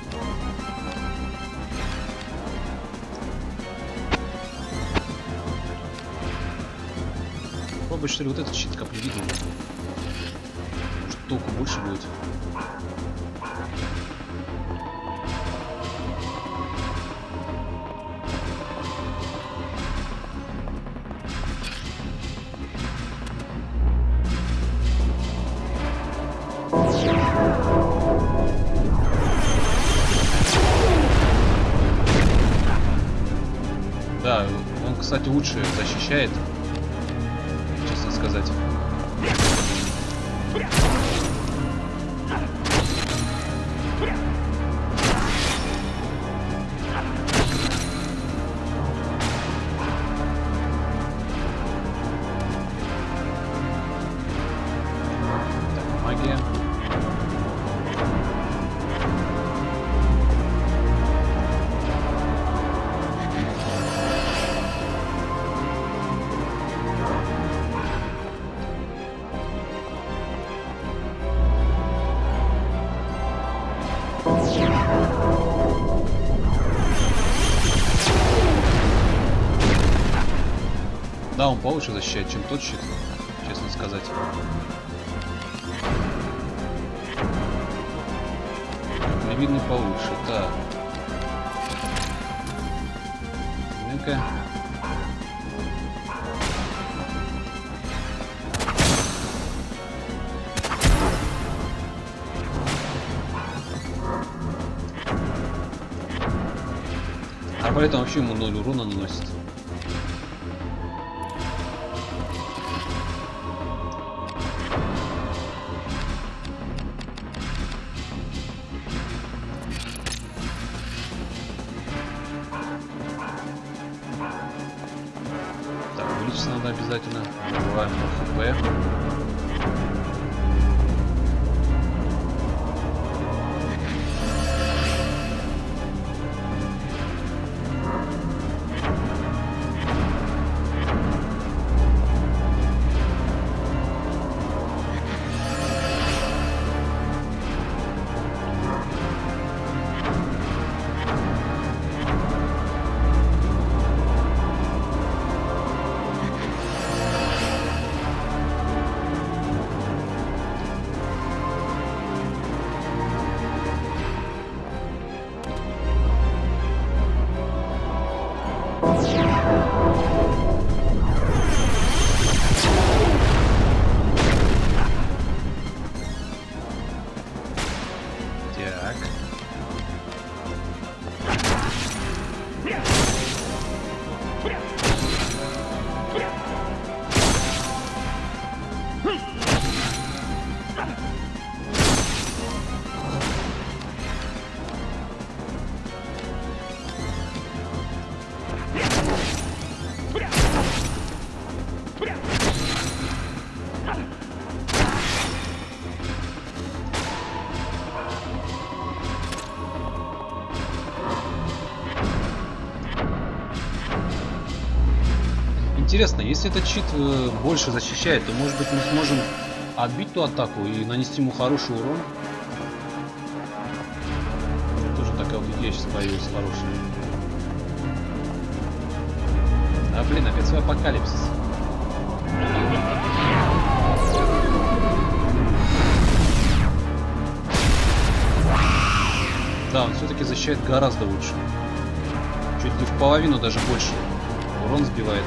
Попробуй, что ли, вот этот щит каплевидный. Может, толку больше будет. Да, он, кстати, лучше защищает, честно сказать. Так, магия. Да, он получше защищает, чем тот щит, честно сказать. Видно получше, так. Ну-ка. Арбалетом вообще ему ноль урона наносит. Надо обязательно. Забываем про хп. Интересно, если этот щит э, больше защищает, то может быть мы сможем отбить ту атаку и нанести ему хороший урон. Тоже такая вот идея сейчас появилась хорошая. А блин, опять свой апокалипсис. Да, он все-таки защищает гораздо лучше. Чуть ли в половину даже больше урон сбивает.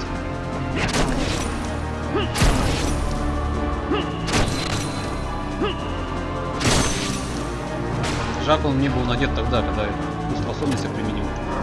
Жалко, он не был надет тогда, когда эту способность я применил.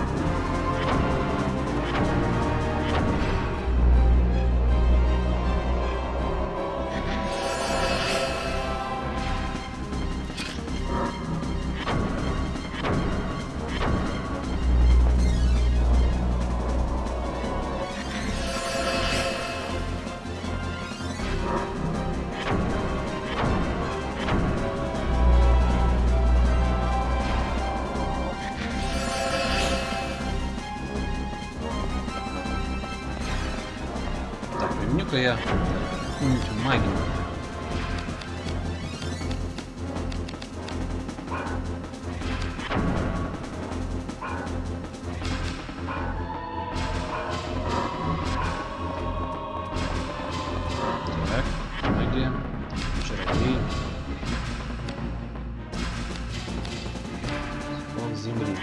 Применю-ка я какую-нибудь магию. Так, магия, чародей. Слов земли.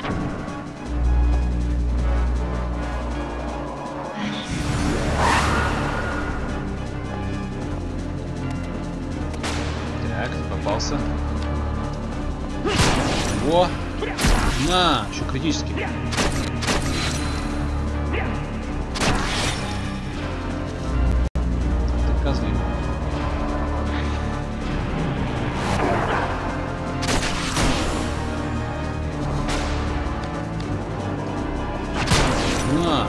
Попался. О! На! Еще критический. Ты козлин. На!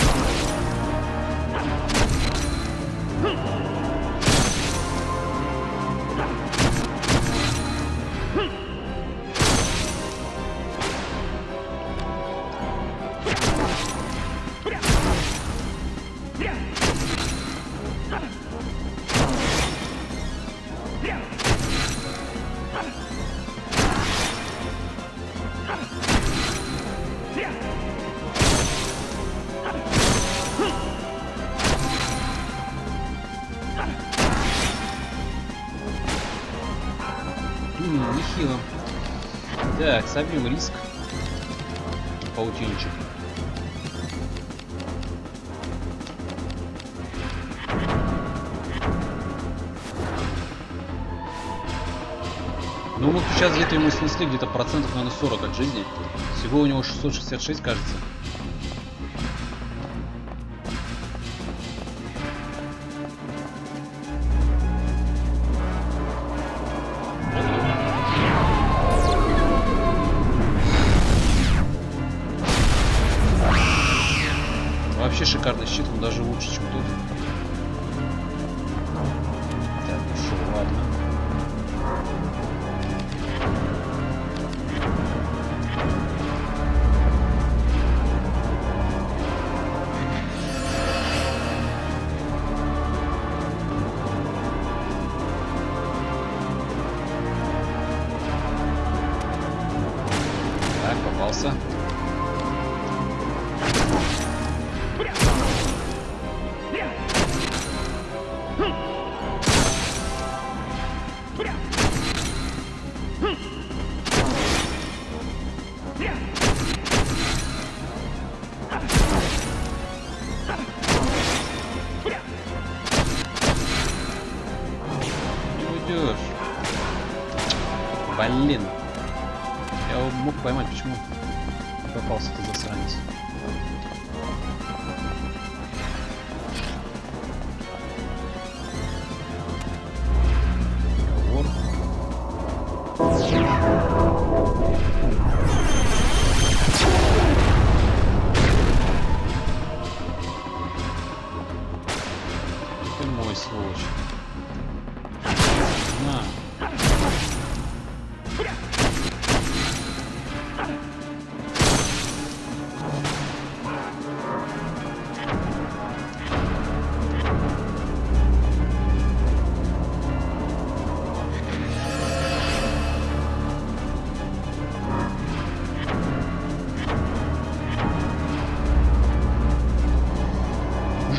Нехило. Так, собьем риск. Паутинчик. Ну вот сейчас где-то ему снесли где-то процентов, наверное, сорок от жизни. Всего у него шестьсот шестьдесят шесть, кажется. Вообще шикарный щит, он даже лучше, чем тут. Так, ну шо, ладно. Так, попался. Блин. Я его мог поймать, почему попался ты засранец. Вор. Ты мой сволочь. На.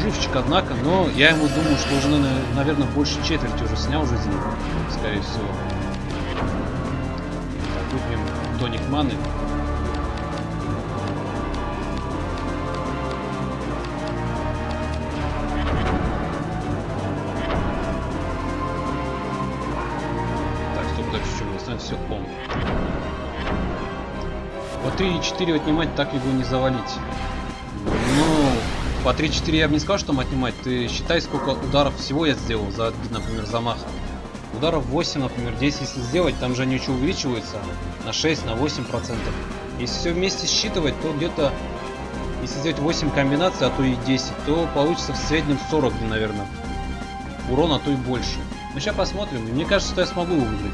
плюсчик, однако, но я ему думаю, что уже, наверное, больше четверти уже снял жизни, скорее всего. Так, выпьем тоник маны. Так, стоп, дальше что у нас станет все он. По три и четыре отнимать, так его не завалить. Ну, по три-четыре я бы не сказал, что там отнимать. Ты считай, сколько ударов всего я сделал за, например, замах. Ударов восемь, например, десять если сделать, там же они еще увеличиваются на шесть, на восемь процентов. Если все вместе считывать, то где-то, если сделать восемь комбинаций, а то и десять, то получится в среднем сорок, наверное, урона, а то и больше. Ну, сейчас посмотрим. Мне кажется, что я смогу его выиграть.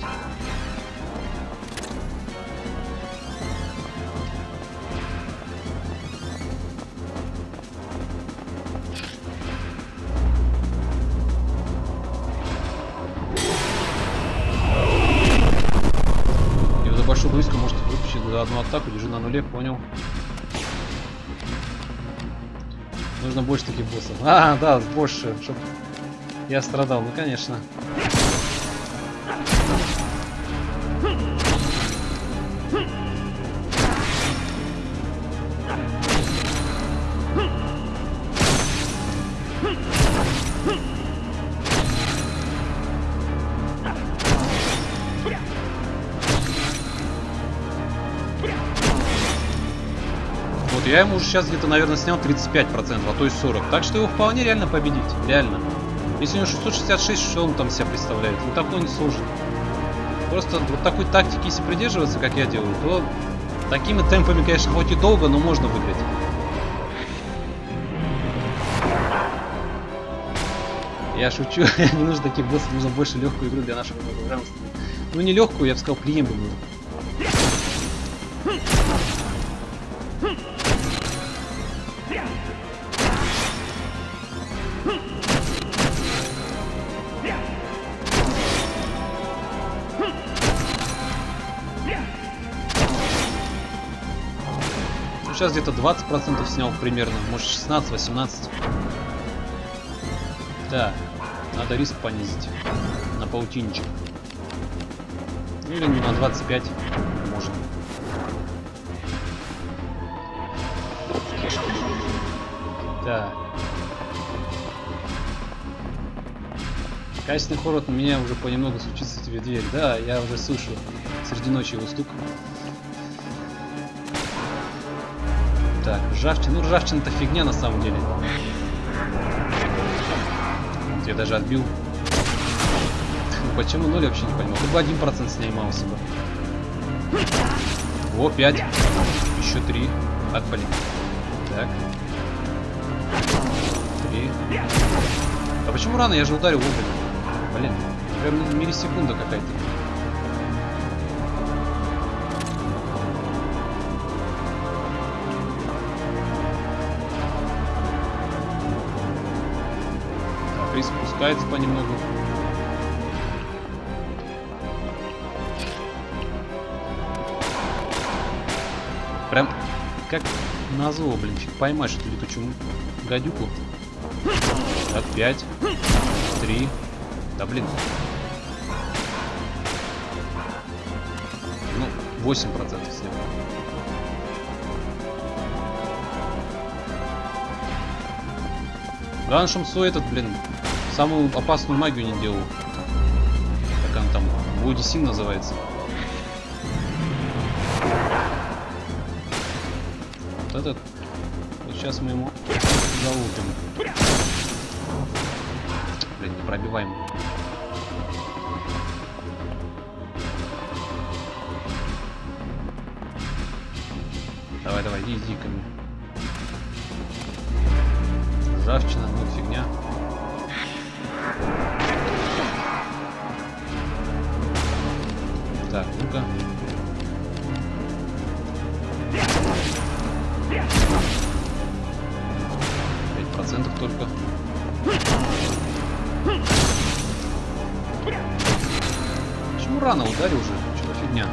Близко может выпустить за одну атаку, держи на нуле, понял. Нужно больше таких боссов. А, да, больше, чтобы я страдал, ну конечно. Я ему уже сейчас где-то, наверное, снял тридцать пять процентов, а то и сорок процентов. Так что его вполне реально победить. Реально. Если у него шестьсот шестьдесят шесть, что он там себя представляет? Ну, такой не сложно. Просто вот такой тактики, если придерживаться, как я делаю, то такими темпами, конечно, хоть и долго, но можно выиграть. Я шучу. Не нужно таких боссов, нужно больше легкую игру для нашего программы. Ну, не легкую, я бы сказал, приемлемую. Сейчас где-то двадцать процентов снял примерно, может шестнадцать-восемнадцать. Так, надо риск понизить на паутинчик. Или на двадцать пять можно. Так. Качественный хоррор у меня уже понемногу стучится тебе в дверь. Да, я уже слышу среди ночи его стук. Так, ржавчина. Ну, ржавчина это фигня на самом деле. Я даже отбил. Почему ноль, вообще не понимаю. Только один процент снимался бы. О, пять. Еще три. Так, блин. Так. три. А почему рано? Я же ударил вовремя. Блин. Прям миллисекунда какая-то. Риск спускается понемногу. Прям как назло, блин, фиг поймаешь эту летучую гадюку. Так, пять, три. Да блин. Ну, восемь процентов снял. Главное, что он этот, блин, самую опасную магию не делал. Как она там, Бодисин называется. Вот этот. Вот сейчас мы ему залупим. Блин, не пробиваем. Давай, давай, иди, иди ко мне. Ржавчина, ну фигня. Так, ну-ка. пять процентов только. Почему рано ударил уже? Что за фигня?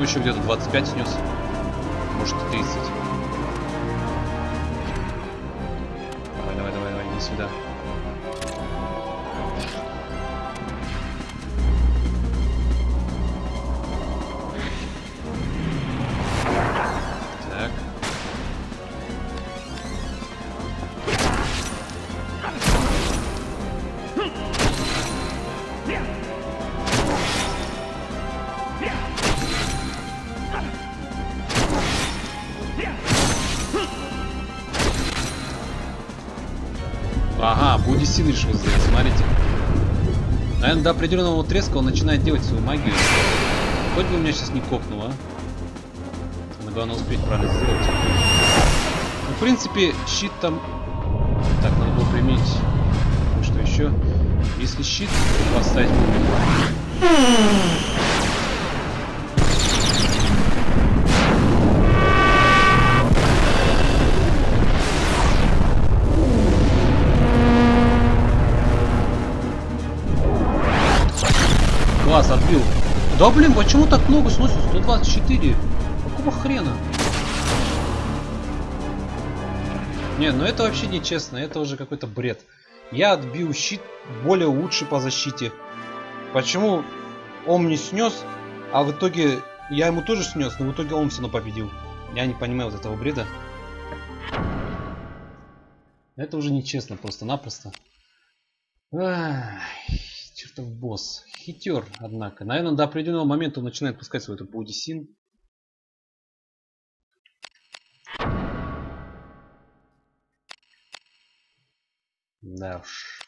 еще где-то двадцать пять снес. Может, тридцать. Давай, давай, давай, давай, иди сюда. Так. Ага, Будисин решил сделать, смотрите. Наверное, до определенного треска он начинает делать свою магию. Хоть бы у меня сейчас не копнуло, а. Но главное успеть правильно сделать. Ну, в принципе, щит там... Так, надо было применить что еще. Если щит поставить... Класс, отбил. Да блин, почему так много сносит? сто двадцать четыре. Какого хрена? Не, ну это вообще нечестно. Это уже какой-то бред. Я отбил щит более лучший по защите. Почему он не снес, а в итоге я ему тоже снес, но в итоге он все равно победил. Я не понимаю вот этого бреда. Это уже нечестно просто-напросто. Чертов босс. Хитер, однако. Наверное, до определенного момента он начинает пускать свой этот Будисин. Да уж.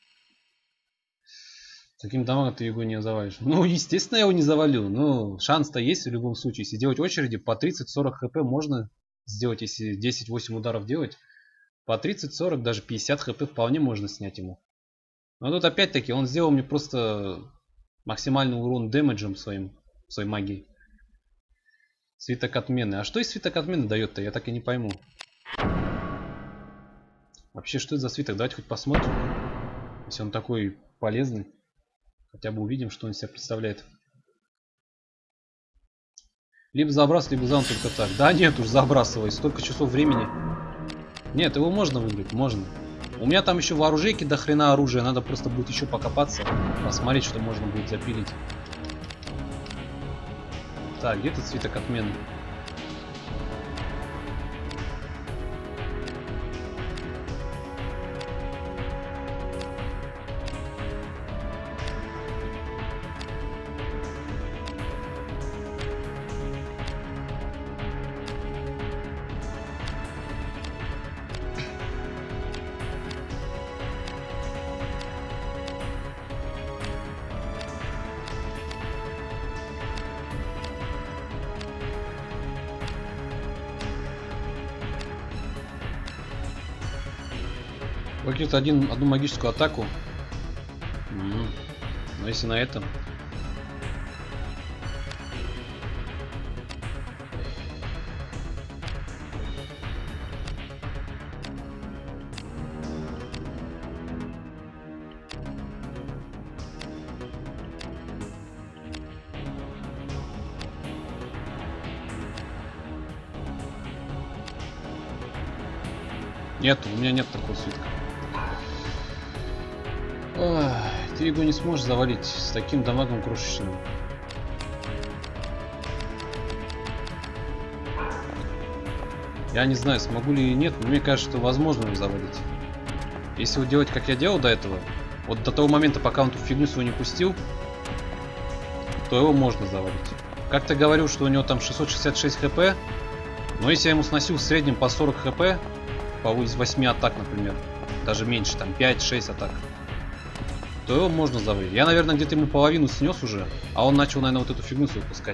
Таким дамагом ты его не завалишь. Ну, естественно, я его не завалю. Но шанс-то есть в любом случае. Если делать очереди, по тридцать-сорок хп можно сделать, если десять-восемь ударов делать. По тридцать-сорок, даже пятьдесят хп вполне можно снять ему. Но тут опять-таки он сделал мне просто максимальный урон дэмэджем своим, своей магией. Свиток отмены. А что из свиток отмены дает-то? Я так и не пойму. Вообще, что это за свиток? Давайте хоть посмотрим. Если он такой полезный. Хотя бы увидим, что он из себя представляет. Либо забрас, либо зам только так. Да нет уж, забрасывай. Столько часов времени. Нет, его можно выиграть, можно. У меня там еще в оружейке до хрена оружия. Надо просто будет еще покопаться. Посмотреть, что можно будет запилить. Так, где тут свиток отмены? Какую-то один, одну магическую атаку. М-м. Но если на этом... Нет, у меня нет такого свитка. Ой, ты его не сможешь завалить с таким дамагом крошечным. Я не знаю, смогу ли или нет, но мне кажется, что возможно его завалить. Если вот делать, как я делал до этого, вот до того момента, пока он ту фигню свою не пустил, то его можно завалить. Как-то говорил, что у него там шестьсот шестьдесят шесть хп, но если я ему сносил в среднем по сорок хп, по восьми атак, например, даже меньше, там пять-шесть атак, то его можно завалить. Я, наверное, где-то ему половину снес уже, а он начал, наверное, вот эту фигню свою пускать.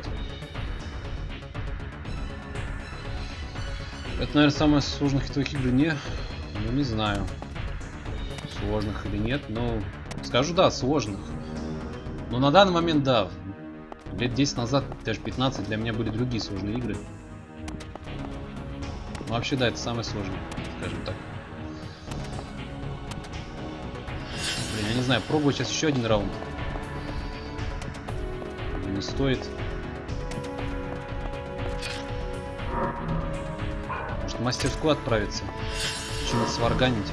Это, наверное, самое сложных хитовых игр не... Ну, не знаю, сложных или нет, но... Скажу, да, сложных. Но на данный момент, да. Лет десять назад, даже пятнадцать, для меня были другие сложные игры. Но вообще, да, это самое сложное, скажем так. Блин, я не знаю, пробую сейчас еще один раунд. Не стоит. мастерскую отправиться. Что-нибудь сварганить.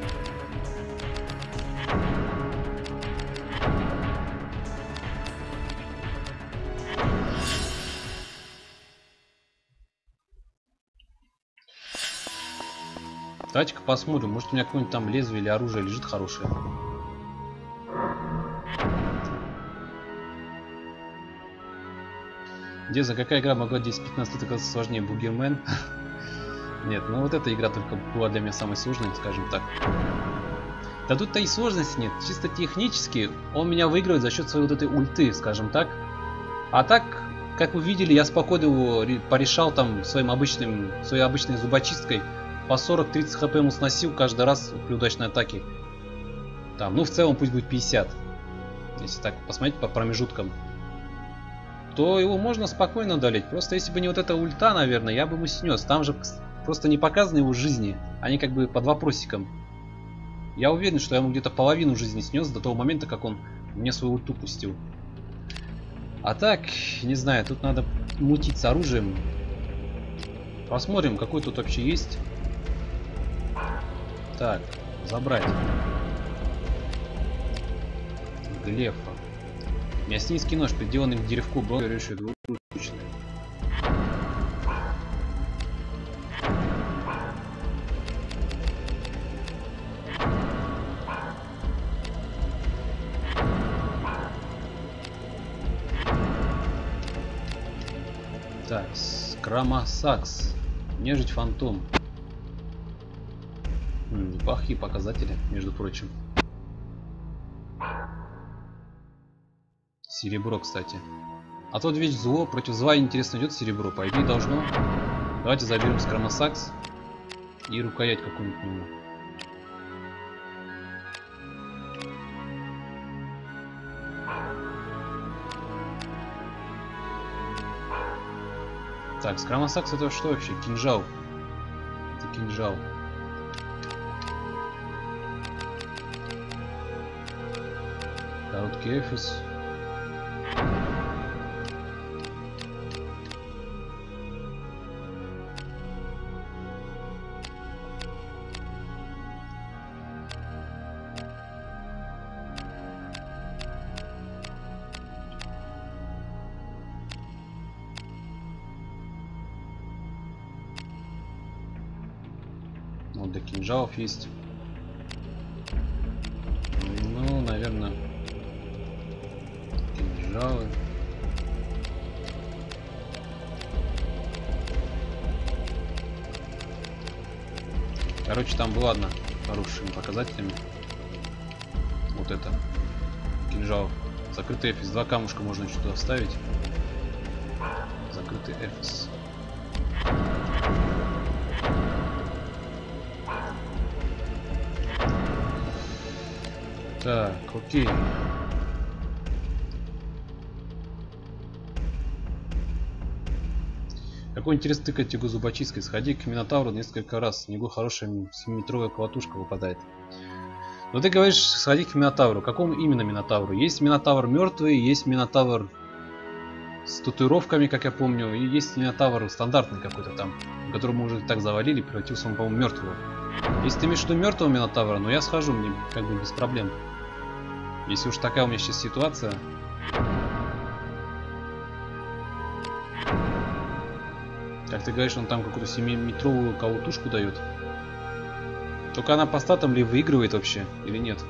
Давайте-ка посмотрим, может у меня какое-нибудь там лезвие или оружие лежит хорошее. Где за какая игра могла десять-пятнадцать лет оказаться сложнее? Бугермен? Нет, ну вот эта игра только была для меня самой сложной, скажем так. Да тут-то и сложности нет. Чисто технически он меня выигрывает за счет своей вот этой ульты, скажем так. А так, как вы видели, я спокойно его порешал там своим обычным, своей обычной зубочисткой. По сорок-тридцать хп ему сносил каждый раз при удачной атаке. Там, ну в целом пусть будет пятьдесят. Если так посмотреть по промежуткам. То его можно спокойно одолеть. Просто если бы не вот эта ульта, наверное, я бы ему снес. Там же просто не показаны его жизни. Они как бы под вопросиком. Я уверен, что я ему где-то половину жизни снес до того момента, как он мне свою ульту пустил. А так, не знаю, тут надо мутить с оружием. Посмотрим, какой тут вообще есть. Так, забрать. Глефа. Мясницкий нож, приделанный к деревку, был решит двуручный. Так, Скрамосакс. Нежить фантом. М, неплохие показатели, между прочим. Серебро, кстати. А тот вещь зло, против зла интересно идет серебро. По идее должно. Давайте заберем Скрамосакс и рукоять какую-нибудь к нему. Так, Скрамосакс это что вообще? Кинжал. Это кинжал. Короткий эфис. Вот до кинжалов есть. Ну, наверное, кинжалы. Короче, там было одна хорошими показателями. Вот это. Кинжал. Закрытый эфис. Два камушка можно еще туда вставить. Закрытый эфис. Так, окей. Какой интерес тыкать его зубочисткой? Сходи к Минотавру несколько раз. С него хорошая семиметровая колотушка выпадает. Но ты говоришь, сходи к Минотавру. Какому именно Минотавру? Есть Минотавр мертвый, есть Минотавр с татуировками, как я помню, и есть Минотавр стандартный какой-то там, которого мы уже так завалили, превратился он, по-моему, мертвого. Если ты имеешь в виду мертвого Минотавра, ну я схожу, мне как бы без проблем. Если уж такая у меня сейчас ситуация. Как ты говоришь, он там какую-то семиметровую колотушку дает. Только она по статам ли выигрывает вообще, или нет?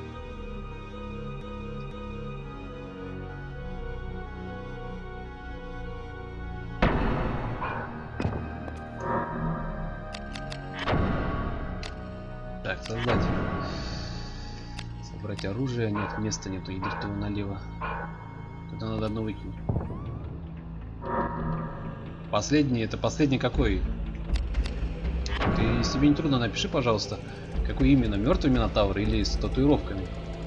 Так, создать. Собрать оружие. Нет, места нету. Идет его налево. Туда надо одно выкинуть. Последний, это последний какой? Ты, если тебе не трудно, напиши, пожалуйста, какой именно, мертвый Минотавр или с татуировками.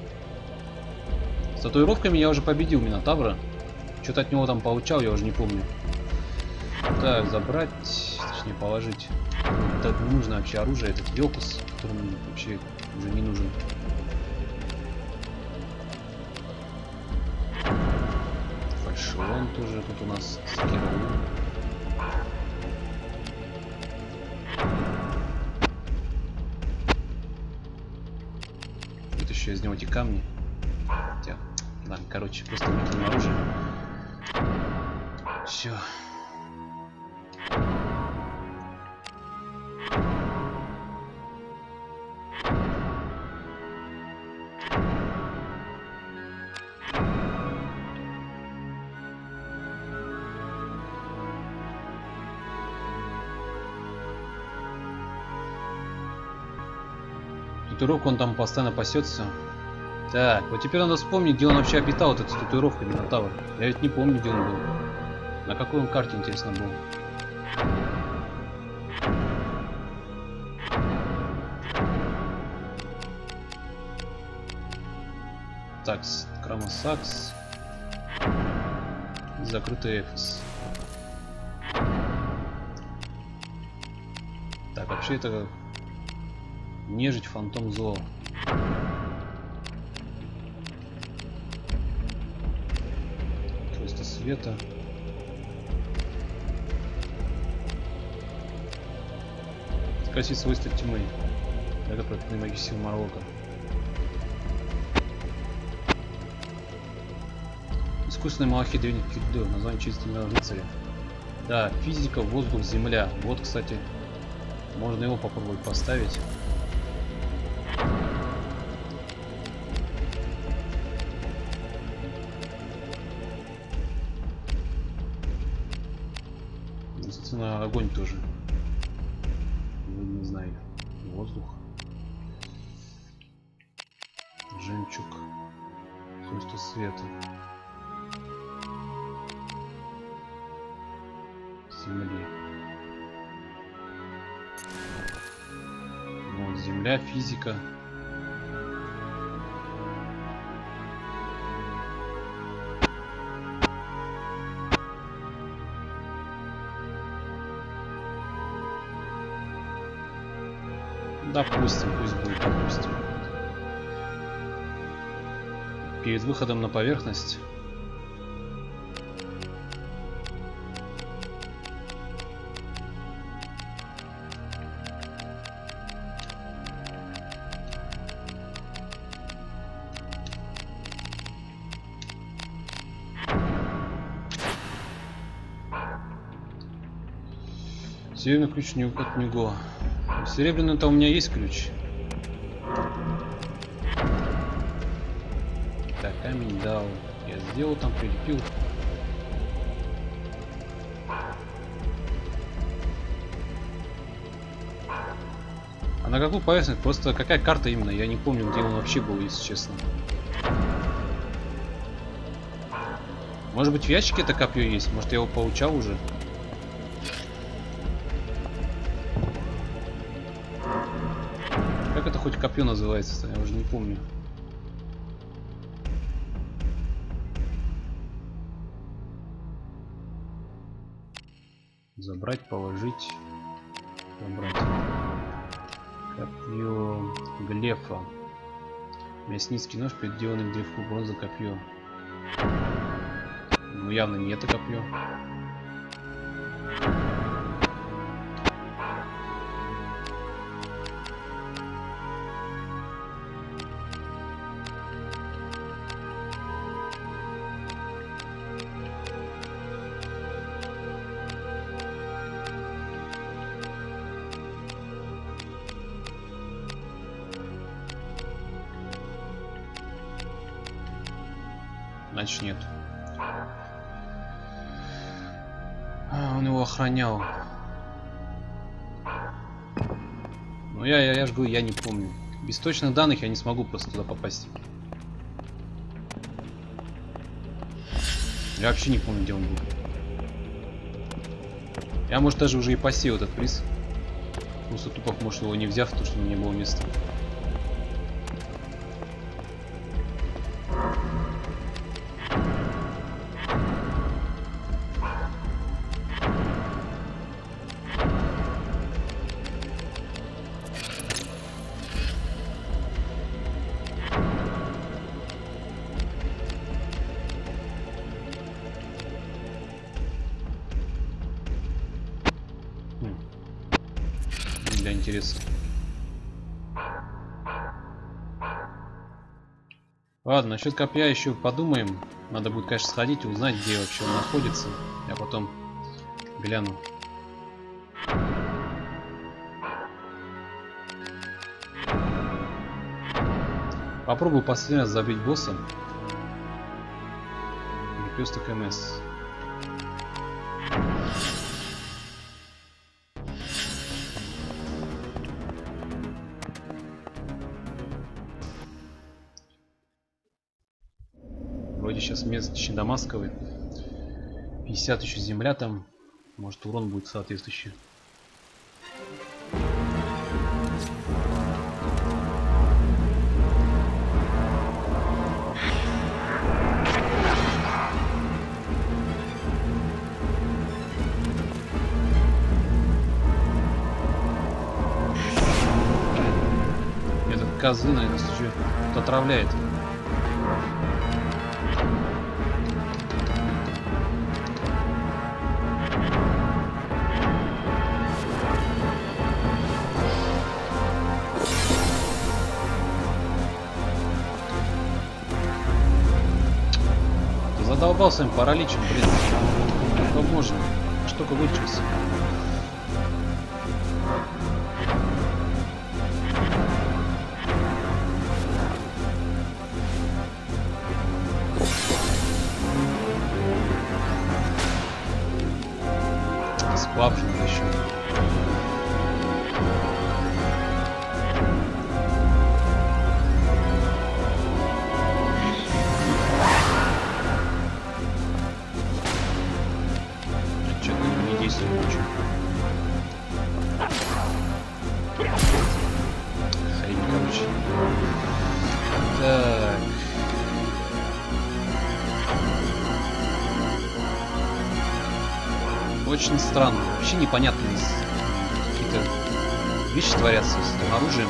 С татуировками я уже победил Минотавра. Что-то от него там получал, я уже не помню. Так, забрать, точнее положить. Это не нужно вообще оружие, этот Велкус, который вообще уже не нужен. Фальшион тоже тут у нас скирол. еще из него эти камни. Хотя, ладно, короче, просто выкинем оружие. Все. Татуировку он там постоянно пасется. Так, вот теперь надо вспомнить, где он вообще обитал, вот эта татуировка Минотавр. Я ведь не помню, где он был. На какой он карте, интересно, был. Так, Крамосакс. Закрытый Эфес. Так, вообще это нежить, фантом зло. Просто света. Скосить свойства тьмы. Это против магии сил Марлока. Искусственный малахит древних Кирдо. Название чистого рыцаря. Да, физика, воздух, земля. Вот, кстати, можно его попробовать поставить. Собственно, огонь тоже. Не знаю. Воздух. Жемчуг. Свойство света. Земли. Вот, земля, физика. Допустим, пусть будет, допустим. Перед выходом на поверхность. Серебряный ключ не от него. Серебряный-то у меня есть ключ. Так, камень дал. Я сделал там, прилепил. А на какую поверхность? Просто какая карта именно? Я не помню, где он вообще был, если честно. Может быть, в ящике это копье есть? Может, я его получал уже? Как это хоть копье называется? Я уже не помню. Забрать, положить. Забрать. Копье Глефа. Мясницкий нож, приделанный к древку бронзы копье. Ну, явно не это копье. Значит, нет. А, он его охранял. Ну я, я, я же говорю, я не помню. Без точных данных я не смогу просто туда попасть. Я вообще не помню, где он был. Я, может, даже уже и посеял этот приз. Просто тупо, может, его не взяв, потому что у меня не было места. Для интереса. Ладно, насчет копья еще подумаем. Надо будет, конечно, сходить и узнать, где вообще он находится. Я потом гляну. Попробую последний раз забить босса. Перекресток МС. Вроде сейчас месточный Дамасковый. пятьдесят еще земля там. Может, урон будет соответствующий. Этот козы, наверное, еще отравляет. Задолбал своим параличем, блин. Что можно? Аж только вылечился. Сплав же надо еще. Хрень, короче. Так. Очень странно. Вообще непонятно. Какие-то вещи творятся с этим оружием.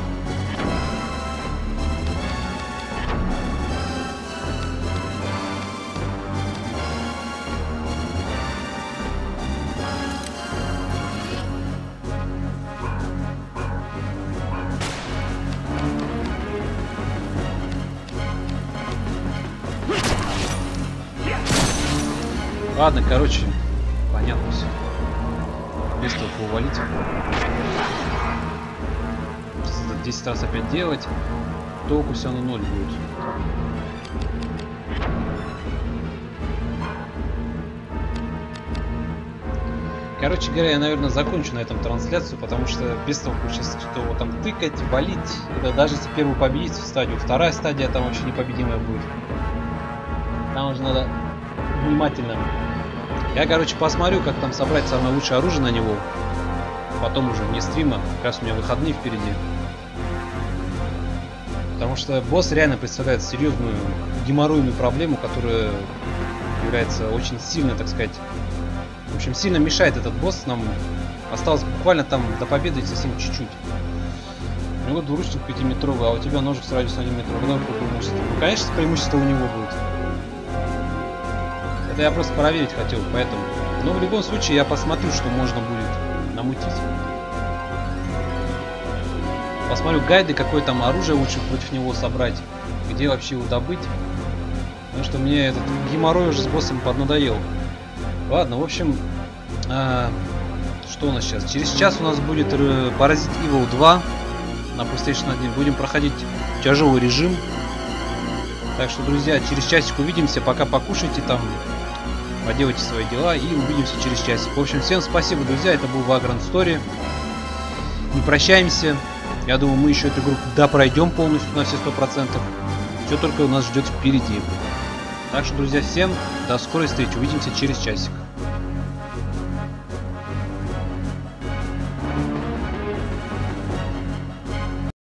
Ладно, короче, понятно все. Без того увалить. десять раз опять делать, толку все равно ноль будет. Короче говоря, я, наверное, закончу на этом трансляцию, потому что без того, сейчас что его там тыкать, валить, это даже если первую победить в стадию, вторая стадия там вообще непобедимая будет. Там уже надо внимательно. Я, короче, посмотрю, как там собрать самое лучшее оружие на него. Потом уже вне стрима. Как раз у меня выходные впереди. Потому что босс реально представляет серьезную геморройную проблему, которая является очень сильно, так сказать. В общем, сильно мешает этот босс. Нам осталось буквально там до победы совсем чуть-чуть. У него двуручник пятиметровый, а у тебя ножик с радиусом один метр. Какое преимущество? Ну, конечно, преимущество у него будет. Это я просто проверить хотел, поэтому. Но в любом случае я посмотрю, что можно будет намутить. Посмотрю гайды, какое там оружие лучше против него собрать, где вообще его добыть. Потому что мне этот геморрой уже с боссом поднадоел. Ладно, в общем, э, что у нас сейчас? Через час у нас будет Parasite Evil два на PlayStation один. Будем проходить тяжелый режим. Так что, друзья, через часик увидимся. Пока покушайте там. Поделайте свои дела и увидимся через часик. В общем, всем спасибо, друзья. Это был Vagrant Story. Не прощаемся. Я думаю, мы еще эту игру допройдем полностью на все сто процентов. Все только у нас ждет впереди. Так что, друзья, всем до скорой встречи. Увидимся через часик.